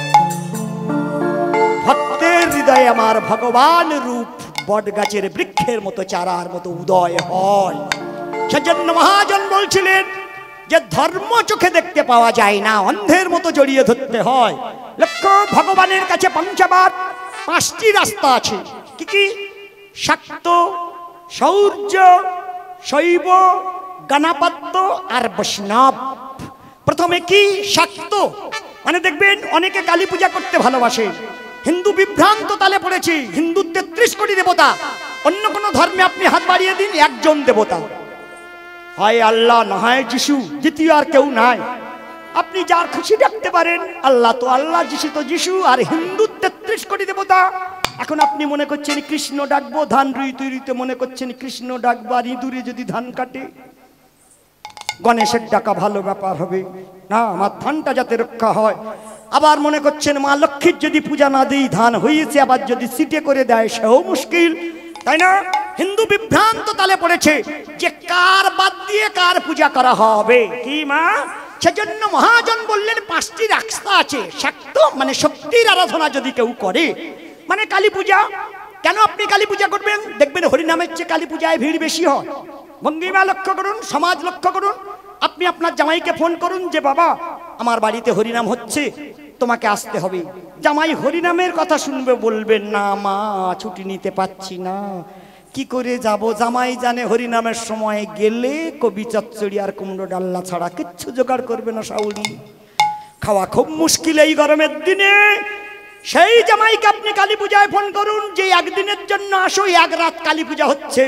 ভক্তের হৃদয়ে আমার ভগবান রূপ বট গাছের বৃক্ষের মতো চারার মতো উদয় হয়। সেজন্য মহাজন বলছিলেন যে ধর্ম চোখে দেখতে পাওয়া যায় না, অন্ধের মতো জড়িয়ে ধরতে হয়। লক্ষ্য, ভগবানের কাছে পঞ্চবার পাঁচটি রাস্তা আছে। কি কি? শাক্ত, শৌর্য, শৈব, গণাপত্য আর বৈষ্ণব। প্রথমে কি? শাক্ত মানে দেখবেন অনেকে কালী পূজা করতে ভালোবাসে। হিন্দু বিভ্রান্ত তালে পড়েছে, হিন্দু তেত্রিশ কোটি দেবতা, অন্য কোন ধর্মে আপনি হাত বাড়িয়ে দিন একজন দেবতা, হয় আল্লাহ না হয় যিশু, দ্বিতীয় আর কেউ নাই। আপনি যার খুশি ডাকতে পারেন, আল্লাহ তো আল্লাহ, যিশু তো যিশু, আর হিন্দু তেত্রিশ কোটি দেবতা। এখন আপনি মনে করছেন কৃষ্ণ ডাকবো, ধান রুইতে রুইতে মনে করছেন কৃষ্ণ ডাকবো, আর ইঁদুরে যদি ধান কাটে গণেশের ডাকা ভালো ব্যাপার হবে না, আমার ধানটা যাতে রক্ষা হয়। আবার মনে করছেন মা লক্ষ্মীর যদি পূজা না দিই ধান হয়েছে, আবার যদি সিটে করে দেয় সেও মুশকিল, তাই না? হিন্দু বিভ্রান্ত তালে পড়েছে যে কার বাদ দিয়ে কার পূজা করা হবে। কি মা? সেজন্য মহাজন বললেন পাঁচটি রাস্তা আছে। শাক্ত মানে শক্তির আরাধনা যদি কেউ করে, মানে কালী পূজা। কেন আপনি কালী পূজা করবেন? দেখবেন হরিনামের চেয়ে কালী পূজায় ভিড় বেশি হয়। ভঙ্গিমা লক্ষ্য করুন, সমাজ লক্ষ্য করুন। আপনি আপনার জামাইকে ফোন করুন যে বাবা আমার বাড়িতে হরিনাম হচ্ছে, তোমাকে আসতে হবে। জামাই হরিনামের কথা শুনবে, বলবেন না মা ছুটি নিতে পারছি না, কি করে যাব? জামাই জানে হরিনামের সময় গেলে কবি চচ্চড়ি আর কুমড়ো ডাল্লা ছাড়া কিচ্ছু জোগাড় করবে না, শাউরি খাওয়া খুব মুশকিল এই গরমের দিনে। সেই জামাইকে আপনি কালী পূজায় ফোন করুন যে একদিনের জন্য আসো, এক রাত কালী পূজা হচ্ছে।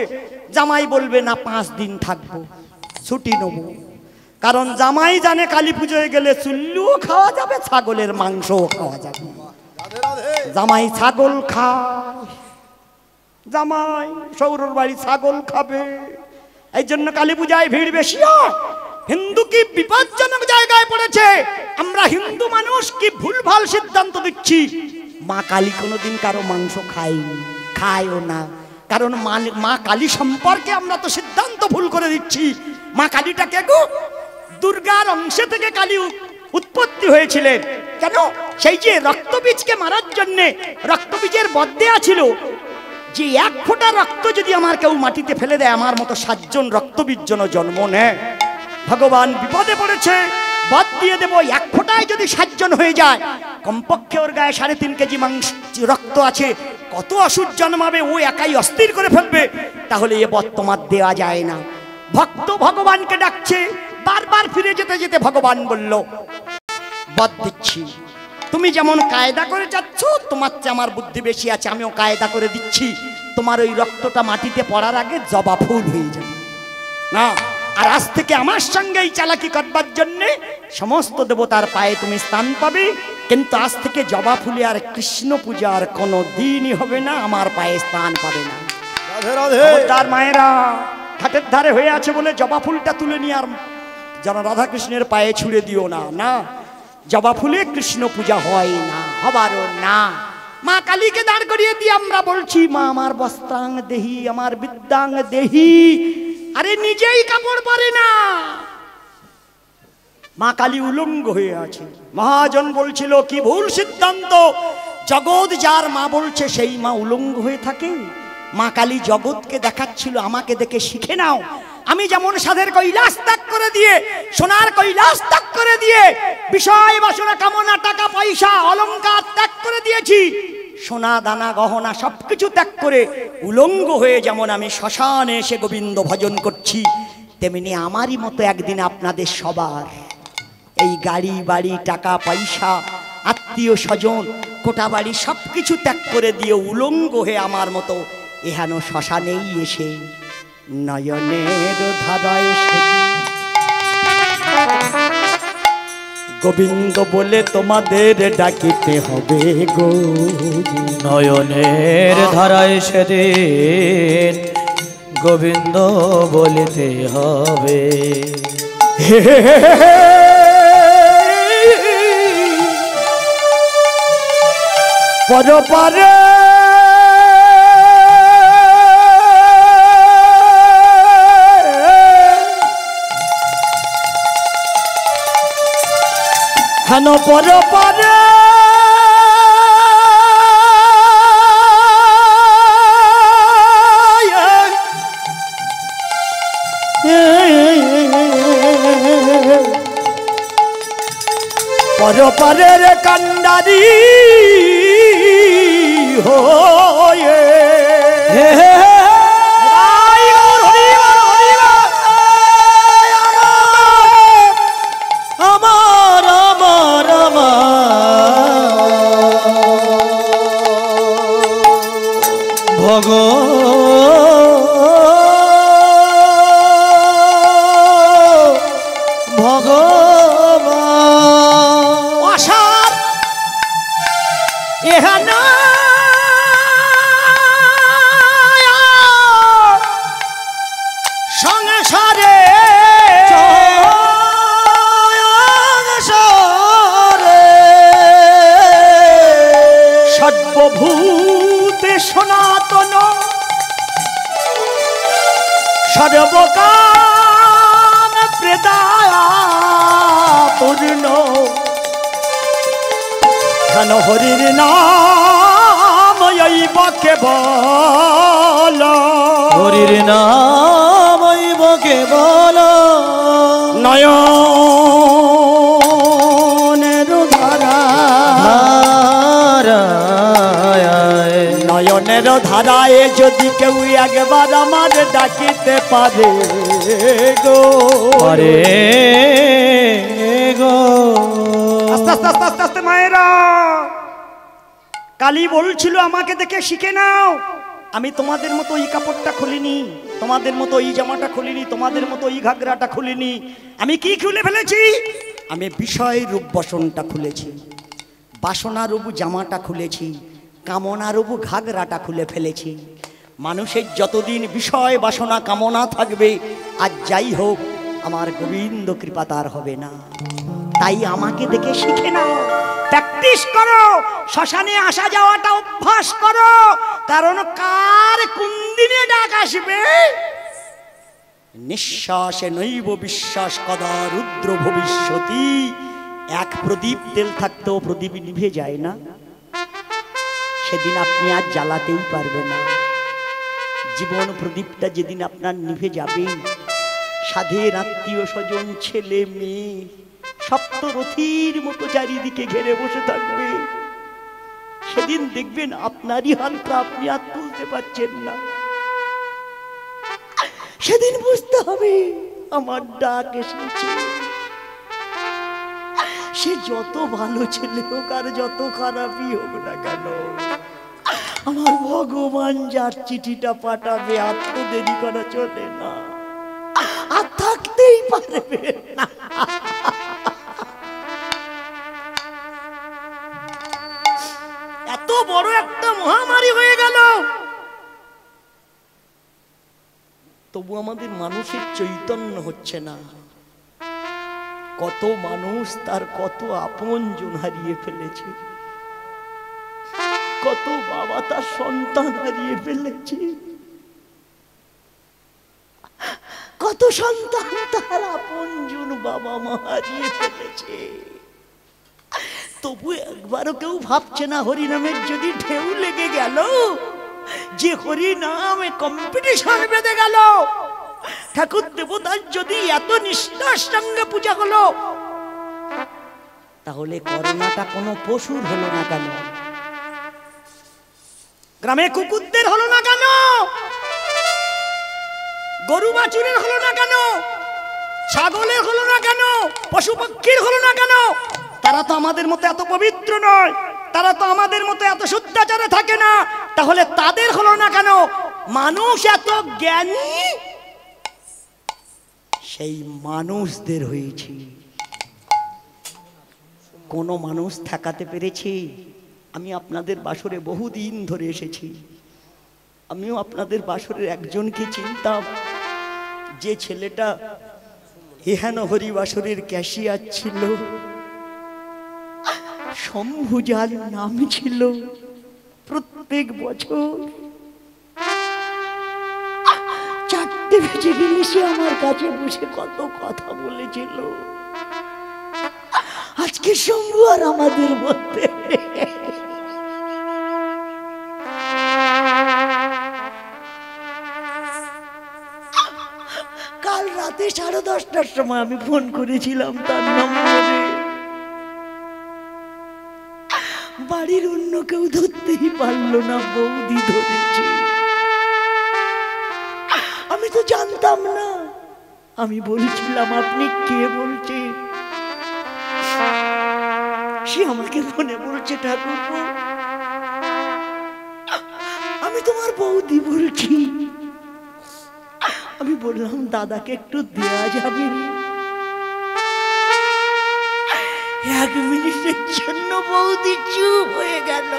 জামাই বলবে না পাঁচ দিন থাকবো, ছুটি নেব। কারণ জামাই জানে কালী পুজোয় গেলে চুল্লুও খাওয়া যাবে, ছাগলের মাংসও খাওয়া যাবে। জামাই ছাগল খায়, জামাই সৌরর বাড়ি ছাগল খাবে, এই জন্য কালী পূজায় ভিড় বেশি হয়। হিন্দু কি বিপজ্জনক জায়গায় পড়েছে। আমরা হিন্দু মানুষ কি ভুলভাল সিদ্ধান্ত দিচ্ছি। মা কালী কোনোদিন কারো মাংস খায়নি, খায়ও না। কারণ মা কালী সম্পর্কে আমরা তো সিদ্ধান্ত ভুল করে দিচ্ছি। মা কালীটাকে গো দুর্গার অংশ থেকে কালী উৎপত্তি হয়েছিলেন। কেন? সেই যে রক্তবীজকে মারার জন্যে রক্তবীজের বধ দেয়া ছিল, যে এক ফোঁটা রক্ত যদি আমার কেউ মাটিতে ফেলে দেয়, আমার মতো সাতজন রক্তবীজ যেন জন্ম নেয়। ভগবান বিপদে পড়েছে, বধ দিয়ে দেবো। এক ফোঁটায় যদি সাতজন হয়ে যায়, কমপক্ষে ওর গায়ে সাড়ে তিন কেজি মাংস রক্ত আছে, কত অসুর জন্মাবে, ও একাই অস্থির করে ফেলবে। তাহলে এ বধ তোমার দেওয়া যায় না। ভক্ত ভগবানকে ডাকছে, বারবার ফিরে যেতে যেতে ভগবান বলল, বধ দিচ্ছি, তুমি যেমন কায়দা করে যাচ্ছ, তোমার চেয়ে আমার বুদ্ধি বেশি আছে, আমিও কায়দা করে দিচ্ছি। তোমার ওই রক্তটা মাটিতে পড়ার আগে জবা ফুল হয়ে যাবে না। আর আজ থেকে আমার সঙ্গে এই চালাকি করবার জন্যে সমস্ত দেবতার পায়ে তুমি স্থান পাবে, কিন্তু আজ থেকে জবা ফুলে আর কৃষ্ণ পূজা আর কোনো দিনই হবে না, আমার পায়ে স্থান পাবে না। তার মায়েরা ঘাটের ধারে হয়ে আছে বলে জবা ফুলটা তুলে নিয়ে আর যেন রাধা কৃষ্ণের পায়ে ছুঁড়ে দিও না। না, জবা ফুলে কৃষ্ণ পূজা হয় না, হবারও না। মা কালীকে দাঁড় করিয়ে দিয়ে আমরা বলছি, মা আমার বস্ত্রাং দেহি, আমার বিদ্যাং দেহি। আরে নিজেই কাপড় পরে না, মা কালী উলঙ্গ হয়ে আছে। মহাজন বলছিল কি ভুল সিদ্ধান্ত, জগৎ যার মা বলছে সেই মা উলঙ্গ হয়ে থাকে। মা কালী জগৎকে দেখাচ্ছিল, আমাকে দেখে শিখে নাও। আমি যেমন সাধের কৈলাস ত্যাগ করে দিয়ে, সোনার কৈলাস ত্যাগ করে দিয়ে, বিষয় বাসনা কামনা টাকা পয়সা অলংকার ত্যাগ করে দিয়েছি, সোনা দানা গহনা সবকিছু ত্যাগ করে উলঙ্গ হয়ে যেমন আমি শ্মশানে এসে গোবিন্দ ভজন করছি, তেমনি আমারই মতো একদিন আপনাদের সবার এই গাড়ি বাড়ি টাকা পয়সা আত্মীয় স্বজন কোটা বাড়ি সবকিছু ত্যাগ করে দিয়ে উলঙ্গ হয়ে আমার মতো এহেন শ্মশানেই এসে নয়নের ধারায় গোবিন্দ বলে তোমাদের ডাকিতে হবে গো। নয়নের ধারায় সেদিন গোবিন্দ বলিতে হবে। পরপারে হেন পরপারে পরপারের কান্ডারি হয়ে আমার আমার আমার ভগ সর্বভূতে সনাতন সর্বকাম প্রেদায়া পূর্ণ ঘন হরির নাম এইব কেবল হরির নাম এইব কেবল নয়নের ধারা নয়নের ধারায় যদি কেউ একবার আমার ডাকিতে পারে গো পারে গো। আস্তে আস্তে আস্তে আস্তে আস্তে মায়েরা, কালী বলছিল আমাকে দেখে শিখে নাও। আমি তোমাদের মতো এই কাপড়টা খুলিনি, তোমাদের মতো এই জামাটা খুলিনি, তোমাদের মতো এই ঘাগরাটা খুলিনি। আমি কি খুলে ফেলেছি? আমি বিষয় রূপ বসনটা খুলেছি, বাসনা রূপ জামাটা খুলেছি, কামনা রূপ ঘাগরাটা খুলে ফেলেছি। মানুষের যতদিন বিষয় বাসনা কামনা থাকবে, আর যাই হোক আমার গোবিন্দ কৃপা তার হবে না। তাই আমাকে দেখে শিখে নাও, প্র্যাকটিস করো, শ্মশানে আসা যাওয়াটা অভ্যাস করো। কারণ কার কোন দিনে ডাক আসবে, নিঃশ্বাসে নৈব বিশ্বাস কদা রুদ্র ভবিষ্যতি। এক প্রদীপ তেল থাকতেও প্রদীপ নিভে যায় না, সেদিন আপনি আর জ্বালাতেই পারবেন না। জীবন প্রদীপটা যেদিন আপনার নিভে যাবে, সাধের আত্মীয় স্বজন ছেলে মেয়ে সপ্তরথীর মতো চারিদিকে ঘেরে বসে থাকবে, সেদিন দেখবেন আপনারই হাতটা আপনি আর তুলতে পারছেন না। সেদিন বুঝতে হবে আমার ডাক এসেছে। সে যত ভালো ছেলে হোক আর যত খারাপই হোক না কেন, আমার ভগবান যার চিঠিটা পাঠাবে আর তো দেরি করা চলে না, আর থাকতেই পারবে না। এত বড় একটা মহামারী হয়ে গেল, তবু আমাদের মানুষের চৈতন্য হচ্ছে না। কত মানুষ তার কত আপনজন হারিয়ে ফেলেছে, কত বাবা তার সন্তান হারিয়ে ফেলেছে, কত সন্তান তার আপনজন বাবা মা হারিয়ে ফেলেছে। তবু একবারও কেউ ভাবছে না হরিনামের যদি ঢেউ লেগে গেল, যে হরিনামে কম্পিটিশন বেঁধে গেল, ঠাকুর দেবতার যদি এত নিষ্ঠার সঙ্গে পূজা হলো, তাহলে করোনাটা কোনো পশুর হলো না কেন? গ্রামে কুকুরদের হলো না কেন? গরু বাছুরের হলো না কেন? ছাগলের হলো না কেন? পশু পক্ষীর হলো না কেন? তারা তো আমাদের মতো এত পবিত্র নয়, তারা তো আমাদের মতো এত শুদ্ধাচারে থাকে না, তাহলে তাদের হলো না কেন? মানুষ এত জ্ঞানী, সেই মানুষদের হয়েছে। কোন মানুষ ঠেকাতে পেরেছে? আমি আপনাদের বাসরে বহুদিন ধরে এসেছি, আমিও আপনাদের বাসরের একজনকে চিনতাম, যে ছেলেটা এহেন হরি বাসরের ক্যাশিয়ার ছিল, শম্ভুজার নাম ছিল। প্রত্যেক বছর চারটে বেজে গেলে সে আমার কাছে বসে কত কথা বলেছিল। আজকে শম্ভু আর আমাদের মধ্যে, কাল রাতে সাড়ে দশটার সময় আমি ফোন করেছিলাম তার নম্বরে, বাড়ির অন্য কেউ ধরতেই পারলো না, বৌদি ধরেছে। আমি তো জানতাম না, আমি বলছিলাম আপনি কে বলছেন? সে আমাকে ফোনে বলছে ঠাকুরপো আমি তোমার বৌদি বলছি। আমি বললাম দাদাকে একটু দেয়া যাবে? এক মিনিটের জন্য বৌদি চুপ হয়ে গেল।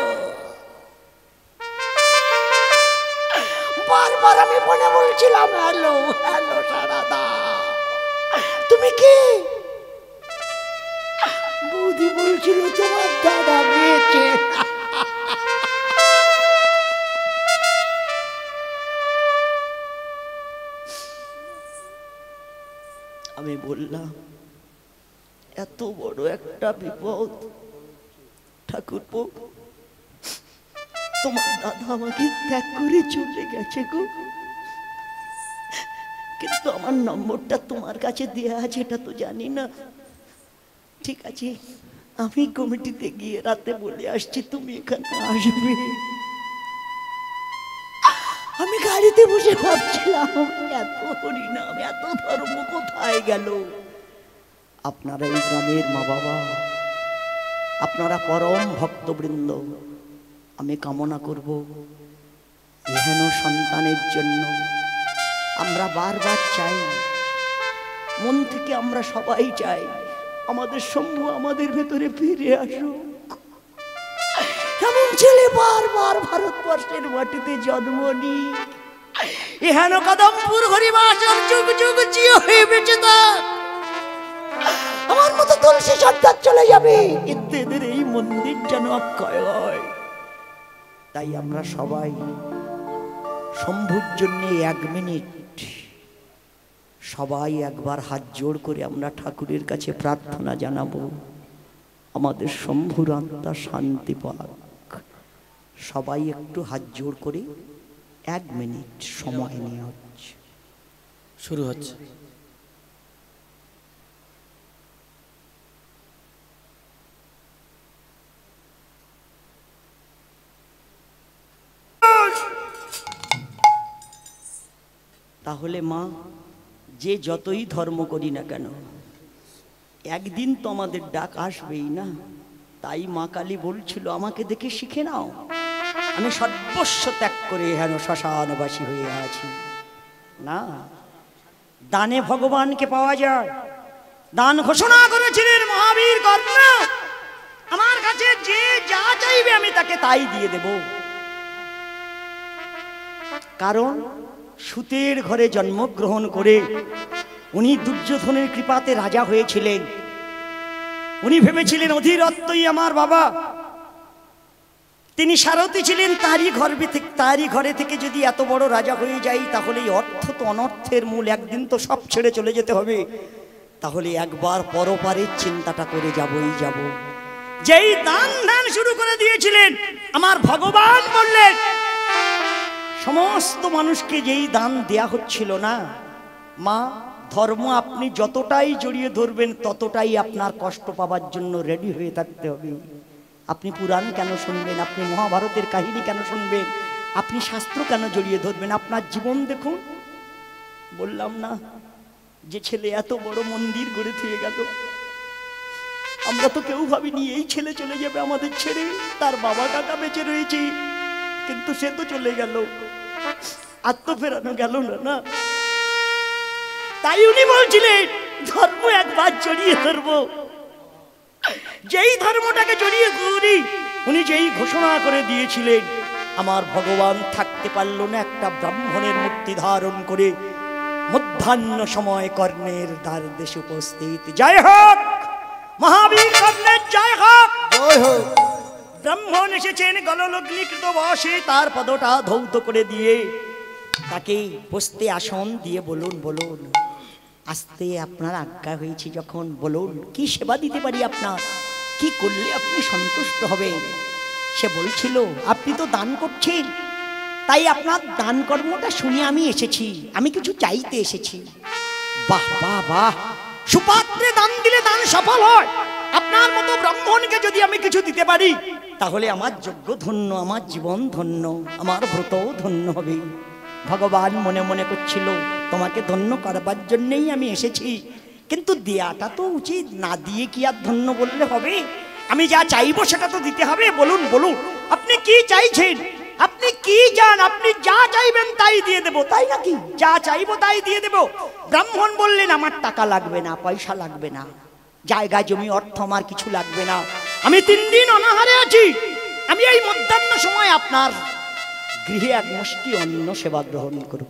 বারবার আমি মনে বলছিলাম হ্যালো হ্যালো সারাদা, তুমি কে? বৌদি বলছিল তোমার দাদা বেঁচে। আমি বললাম এত বড় একটা বিপদ ঠাকুরপো, তোমার দাদা আমাকে ত্যাগ করে চলে গেছে গো, কিন্তু আমার নম্বরটা তোমার কাছে দেয়া আছে এটা তো জানি না। ঠিক আছে, আমি কমিটিতে গিয়ে রাতে বলে আসছি তুমি এখানে আসবে। আমি গাড়িতে বসে ভাবছিলাম এত হরিনাম এত ধর্ম কোথায় গেল। আপনারা এই গ্রামের মা বাবা, আপনারা পরম ভক্তবৃন্দ, আমি কামনা করব এহেন সন্তানের জন্য আমরা বারবার চাই, মন থেকে আমরা সবাই চাই আমাদের শম্ভু আমাদের ভেতরে ফিরে আসুক। এমন ছেলে বারবার ভারতবর্ষের মাটিতে জন্ম নিক, এহেন কদমপুর হরিবাসর যুগ যুগ চির হয়ে বেঁচে থাক। আমার মতো তুলসী সর্দার চলে যাবে, কিন্তু এদের এই মন্দির যেন অক্ষয় হয়। তাই আমরা সবাই শম্ভুর জন্য এক মিনিট সবাই একবার হাত জোড় করে আমরা ঠাকুরের কাছে প্রার্থনা জানাবো, আমাদের শম্ভুর আত্মা শান্তি পাক। সবাই একটু হাত জোড় করে এক মিনিট সময় নিয়ে হচ্ছে শুরু হচ্ছে। তাহলে মা, যে যতই ধর্ম করি না কেন একদিন তো আমাদের ডাক আসবেই না। তাই মা কালী বলছিল আমাকে দেখে শিখে নাও, আমি সর্বস্ব ত্যাগ করে হেন শ্মশানবাসী হয়ে আছি। না, দানে ভগবানকে পাওয়া যায়। দান ঘোষণা করেছিলেন মহাবীর কর্ণ, আমার কাছে যে যা চাইবে আমি তাকে তাই দিয়ে দেব। কারণ সুতের ঘরে জন্মগ্রহণ করে উনি দুর্যোধনের কৃপাতে রাজা হয়েছিলেন। উনি ভেবেছিলেন অধীরত্বই আমার বাবা, তিনি সারথি ছিলেন তারই গর্ভে থেকে, তারই ঘরে থেকে যদি এত বড় রাজা হয়ে যাই তাহলে এই অর্থ তো অনর্থের মূল, একদিন তো সব ছেড়ে চলে যেতে হবে। তাহলে একবার পরপারের চিন্তাটা করে যাবই যাব। যেই দান দান শুরু করে দিয়েছিলেন আমার ভগবান বললেন সমস্ত মানুষকে যেই দান দেয়া হচ্ছিল না, মা ধর্ম আপনি যতটাই জড়িয়ে ধরবেন ততটাই আপনার কষ্ট পাবার জন্য রেডি হয়ে থাকতে হবে। আপনি পুরাণ কেন শুনবেন, আপনি মহাভারতের কাহিনী কেন শুনবেন, আপনি শাস্ত্র কেন জড়িয়ে ধরবেন? আপনার জীবন দেখুন। বললাম না যে ছেলে এত বড় মন্দির গড়ে থুয়ে গেল, আমরা তো কেউ ভাবিনি এই ছেলে চলে যাবে আমাদের ছেড়ে। তার বাবা কাকা বেঁচে রয়েছে, কিন্তু সে তো চলে গেল, আর তো ফেরানো গেল না না। তাই উনি বলছিলেন ধর্ম একবার জড়িয়ে ধরবো। যেই ধর্মটাকে জড়িয়ে ধরি উনি যেই ঘোষণা করে দিয়েছিলেন, আমার ভগবান থাকতে পারল না একটা ব্রাহ্মণের মূর্তি ধারণ করে মধ্যাহ্ন সময় কর্ণের দ্বার দেশে উপস্থিত। জয় হোক মহাবীর কর্ণের, জয় হোক, জয় হোক। ব্রাহ্মণ এসেছেন গললগ্নিকৃত বসে, তার পদটা ধৌত করে দিয়ে তাকে বসতে আসন দিয়ে বলুন বলুন আসতে আপনার আজ্ঞা হয়েছে যখন, বলুন কি সেবা দিতে পারি আপনার, কি করলে আপনি সন্তুষ্ট হবেন? সে বলছিল আপনি তো দান করছেন, তাই আপনার দান কর্মটা শুনে আমি এসেছি, আমি কিছু চাইতে এসেছি। বাহ বাহ বাহ, সুপাত্রে দান দিলে দান সফল হয়। আপনার মতো ব্রাহ্মণকে যদি আমি কিছু দিতে পারি তাহলে আমার যজ্ঞ ধন্য, আমার জীবন ধন্য, আমার ব্রতও ধন্য হবে। ভগবান মনে মনে করছিল তোমাকে ধন্য করবার জন্যই আমি এসেছি, কিন্তু দেয়াটা তো উচিত, না দিয়ে কি আর ধন্য বললে হবে? আমি যা চাইবো সেটা তো দিতে হবে। বলুন বলুন আপনি কি চাইছেন, আপনি কি চান? আপনি যা চাইবেন তাই দিয়ে দেব, তাই নাকি? যা চাইবো তাই দিয়ে দেব। ব্রাহ্মণ বললেন আমার টাকা লাগবে না, পয়সা লাগবে না, জায়গা জমি অর্থ আমার কিছু লাগবে না, আমি তিন দিন অনাহারে আছি, আমি এই মধ্যাহ্ন সময় আপনার গৃহে এক মুষ্টি অন্ন সেবা গ্রহণ করব।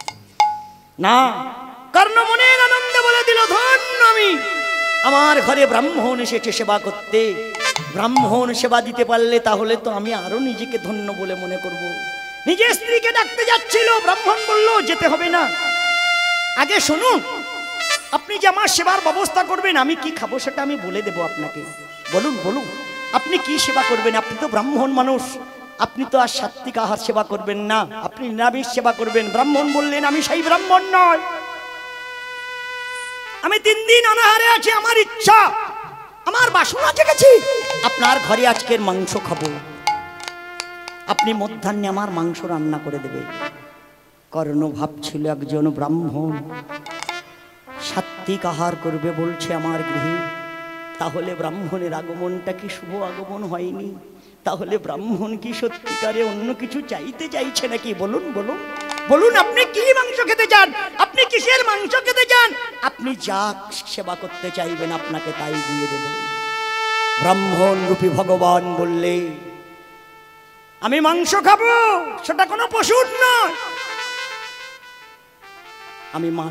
না, কর্ণ মনের আনন্দে বলে দিল ধন্য আমি, আমার ঘরে ব্রাহ্মণ এসেছে সেবা করতে, ব্রাহ্মণ সেবা দিতে পারলে তাহলে তো আমি আরো নিজেকে ধন্য বলে মনে করব। নিজের স্ত্রীকে ডাকতে যাচ্ছিল, ব্রাহ্মণ বলল যেতে হবে না, আগে শুনুন, আপনি যে আমার সেবার ব্যবস্থা করবেন আমি কি খাবো সেটা আমি বলে দেব আপনাকে। বলুন বলুন আপনি কি সেবা করবেন? আপনি তো ব্রাহ্মণ মানুষ, আপনি তো আর সাত্বিক আহার সেবা করবেন না, আপনি নিরামিষ সেবা করবেন। ব্রাহ্মণ বললেন আমি সেই ব্রাহ্মণ নয়, আমি তিন দিন অনাহারে আছি, আমার ইচ্ছা, আমার বাসনা জেগেছি, আপনার ঘরে আজকের মাংস খাবো, আপনি মধ্যাহ্নে আমার মাংস রান্না করে দেবে। কর্ণ ভাবছিল একজন ব্রাহ্মণ সাত্বিক আহার করবে বলছে আমার গৃহে, তাহলে ব্রাহ্মণের আগমনটা কি শুভ আগমন হয়নি? তাহলে ব্রাহ্মণ কি সত্যিকারে অন্য কিছু চাইতে চাইছে নাকি? বলুন বলুন বলুন, আপনি কি মাংস খেতে চান? আপনি কিসের মাংস খেতে চান? আপনি যা সেবা করতে চাইবেন আপনাকে তাই দিয়ে দেব। ব্রাহ্মণ রূপী ভগবান বললে, আমি মাংস খাবো, সেটা কোনো পশুর নয়, আমি